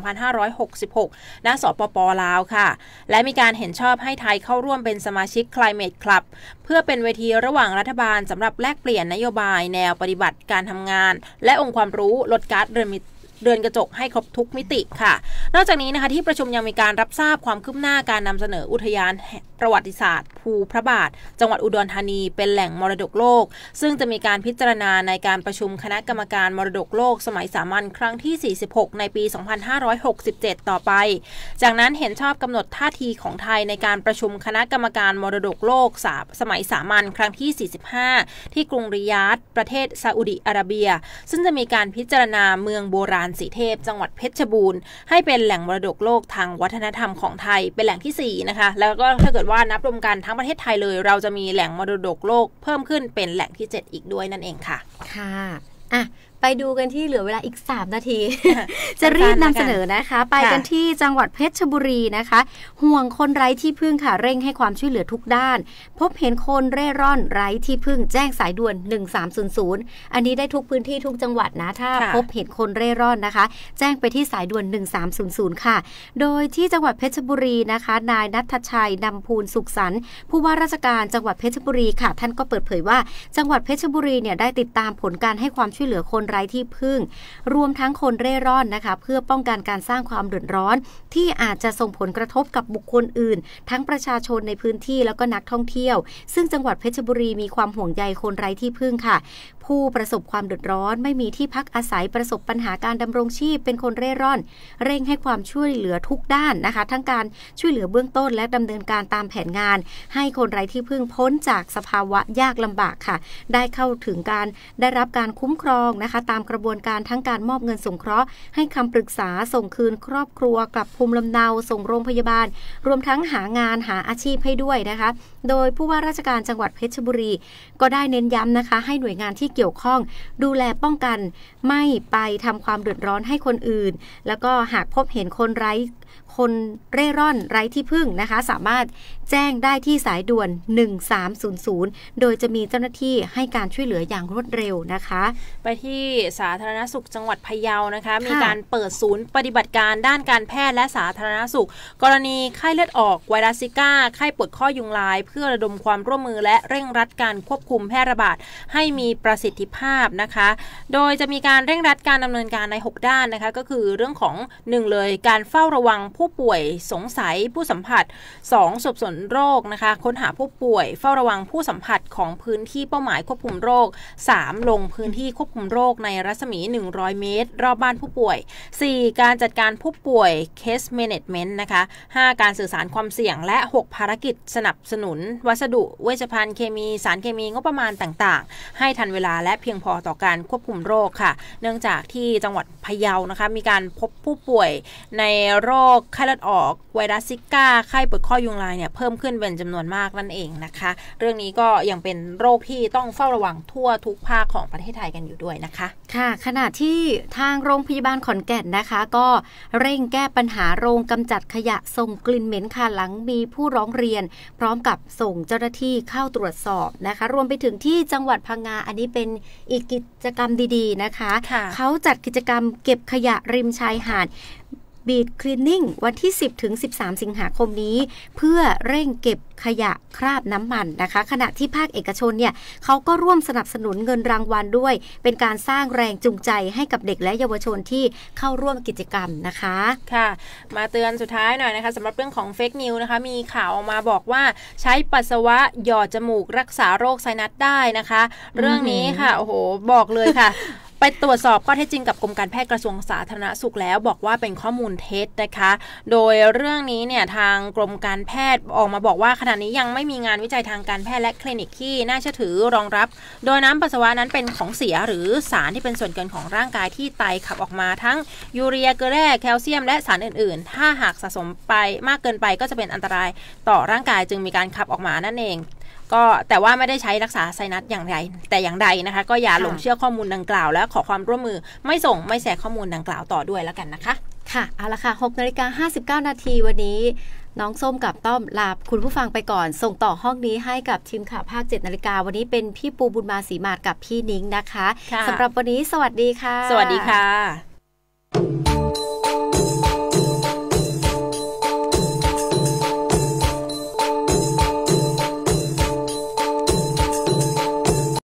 2566ณสปป.ลาวค่ะและมีการเห็นชอบให้ไทยเข้าร่วมเป็นสมาชิก Climate Club เพื่อเป็นเวทีระหว่างรัฐบาลสำหรับแลกเปลี่ยนนโยบายแนวปฏิบัติการทำงานและองค์ความรู้ลดก๊าซเรือนกระจกให้ครบทุกมิติค่ะนอกจากนี้นะคะที่ประชุมยังมีการรับทราบความคืบหน้าการนำเสนออุทยานประวัติศาสตร์ภูพระบาทจังหวัดอุดรธานีเป็นแหล่งมรดกโลกซึ่งจะมีการพิจารณาในการประชุมคณะกรรมการมรดกโลกสมัยสามัญครั้งที่46ในปี2567ต่อไปจากนั้นเห็นชอบกำหนดท่าทีของไทยในการประชุมคณะกรรมการมรดกโลกสมัยสามัญครั้งที่45ที่กรุงริยาดประเทศซาอุดิอาระเบียซึ่งจะมีการพิจารณาเมืองโบราณสีเทพจังหวัดเพชรบูรณ์ให้เป็นแหล่งมรดกโลกทางวัฒนธรรมของไทยเป็นแหล่งที่4นะคะแล้วก็ถ้าเกิดว่านับรวมกันทั้งประเทศไทยเลยเราจะมีแหล่งมรดกโลกเพิ่มขึ้นเป็นแหล่งที่7อีกด้วยนั่นเองค่ะค่ะไปดูกันที่เหลือเวลาอีก3นาที จะรีบนำเสนอนะคะไปกันที่จังหวัดเพชรบุรีนะคะห่วงคนไร้ที่พึ่งค่ะเร่งให้ความช่วยเหลือทุกด้านพบเห็นคนเร่ร่อนไร้ที่พึ่งแจ้งสายด่วน1300อันนี้ได้ทุกพื้นที่ทุกจังหวัดนะถ้าพบเห็นคนเร่ร่อนนะคะแจ้งไปที่สายด่วน1300ค่ะโดยที่จังหวัดเพชรบุรีนะคะนายณัฐชัยนำพูนสุขสันต์ผู้ว่าราชการจังหวัดเพชรบุรีค่ะท่านก็เปิดเผยว่าจังหวัดเพชรบุรีเนี่ยได้ติดตามผลการให้ความช่วยเหลือคนไร้ที่พึ่งรวมทั้งคนเร่ร่อนนะคะเพื่อป้องกันการสร้างความเดือดร้อนที่อาจจะส่งผลกระทบกับบุคคลอื่นทั้งประชาชนในพื้นที่แล้วก็นักท่องเที่ยวซึ่งจังหวัดเพชรบุรีมีความห่วงใยคนไร้ที่พึ่งค่ะผู้ประสบความเดือดร้อนไม่มีที่พักอาศัยประสบปัญหาการดำรงชีพเป็นคนเร่ร่อนเร่งให้ความช่วยเหลือทุกด้านนะคะทั้งการช่วยเหลือเบื้องต้นและดำเนินการตามแผนงานให้คนไร้ที่พึ่งพ้นจากสภาวะยากลำบากค่ะได้เข้าถึงการได้รับการคุ้มครองนะคะตามกระบวนการทั้งการมอบเงินสงเคราะห์ให้คำปรึกษาส่งคืนครอบครัวกลับภูมิลำเนาส่งโรงพยาบาลรวมทั้งหางานหาอาชีพให้ด้วยนะคะโดยผู้ว่าราชการจังหวัดเพชรบุรีก็ได้เน้นย้ำนะคะให้หน่วยงานที่เกี่ยวข้องดูแลป้องกันไม่ไปทำความเดือดร้อนให้คนอื่นแล้วก็หากพบเห็นคนเร่ร่อนไร้ที่พึ่งนะคะสามารถแจ้งได้ที่สายด่วน1300โดยจะมีเจ้าหน้าที่ให้การช่วยเหลืออย่างรวดเร็วนะคะไปที่สาธารณสุขจังหวัดพะเยานะคะมีการเปิดศูนย์ปฏิบัติการด้านการแพทย์และสาธารณสุขกรณีไข้เลือดออกไวรัสซิก้าไข้ปวดข้อยุงลายเพื่อระดมความร่วมมือและเร่งรัดการควบคุมแพร่ระบาดให้มีประสิทธิภาพนะคะโดยจะมีการเร่งรัดการดำเนินการใน6ด้านนะคะก็คือเรื่องของ1เลยการเฝ้าระวังผู้ป่วยสงสัยผู้สัมผัส2สอบสวนโรคนะคะค้นหาผู้ป่วยเฝ้าระวังผู้สัมผัสของพื้นที่เป้าหมายควบคุมโรค3ลงพื้นที่ควบคุมโรคในรัศมี100เมตรรอบบ้านผู้ป่วย4การจัดการผู้ป่วย case management นะคะ5การสื่อสารความเสี่ยงและ6ภารกิจสนับสนุนวัสดุเวชภัณฑ์เคมีสารเคมีงบประมาณต่างๆให้ทันเวลาและเพียงพอต่อการควบคุมโรคค่ะเนื่องจากที่จังหวัดพะเยานะคะมีการพบผู้ป่วยในโรคไข้เลือดออกไวรัสซิก้าไข้ปวดข้อยุงลายเนี่ยเพิ่มขึ้นเป็นจำนวนมากนั่นเองนะคะเรื่องนี้ก็ยังเป็นโรคที่ต้องเฝ้าระวังทั่วทุกภาคของประเทศไทยกันอยู่ด้วยนะคะค่ะขณะที่ทางโรงพยาบาลขอนแก่นนะคะก็เร่งแก้ปัญหาโรงกำจัดขยะส่งกลิ่นเหม็นค่ะหลังมีผู้ร้องเรียนพร้อมกับส่งเจ้าหน้าที่เข้าตรวจสอบนะคะรวมไปถึงที่จังหวัดพังงาอันนี้เป็นอีกกิจกรรมดีๆนะคะเขาจัดกิจกรรมเก็บขยะริมชายหาดบีดคลีนนิ่งวันที่10ถึง13สิงหาคมนี้เพื่อเร่งเก็บขยะคราบน้ำมันนะคะขณะที่ภาคเอกชนเนี่ยเขาก็ร่วมสนับสนุนเงินรางวัลด้วยเป็นการสร้างแรงจูงใจให้กับเด็กและเยาวชนที่เข้าร่วมกิจกรรมนะคะค่ะมาเตือนสุดท้ายหน่อยนะคะสำหรับเรื่องของเฟกนิวนะคะมีข่าวออกมาบอกว่าใช้ปัสสาวะหยอดจมูกรักษาโรคไซนัสได้นะคะเรื่องนี้ค่ะโอ้โหบอกเลยค่ะไปตรวจสอบข้อเท็จจริงกับกรมการแพทย์กระทรวงสาธารณสุขแล้วบอกว่าเป็นข้อมูลเท็จนะคะโดยเรื่องนี้เนี่ยทางกรมการแพทย์ออกมาบอกว่าขณะนี้ยังไม่มีงานวิจัยทางการแพทย์และคลินิกที่น่าเชื่อถือรองรับโดยน้ำปัสสาวะนั้นเป็นของเสียหรือสารที่เป็นส่วนเกินของร่างกายที่ไตขับออกมาทั้งยูเรียเกลือแร่แคลเซียมและสารอื่นๆถ้าหากสะสมไปมากเกินไปก็จะเป็นอันตรายต่อร่างกายจึงมีการขับออกมานั่นเองก็แต่ว่าไม่ได้ใช้รักษาไซนัสอย่างใดแต่อย่างใดนะคะก็อย่าหลงเชื่อข้อมูลดังกล่าวและขอความร่วมมือไม่ส่งไม่แชร์ข้อมูลดังกล่าวต่อด้วยแล้วกันนะคะค่ะเอาละค่ะ 6:59 น.วันนี้น้องส้มกับต้อมลาคุณผู้ฟังไปก่อนส่งต่อห้องนี้ให้กับทีมข่าวภาค 7 น.วันนี้เป็นพี่ปูบุญมาศรีมาศกับพี่นิ้งนะคะสำหรับวันนี้สวัสดีค่ะสวัสดีค่ะ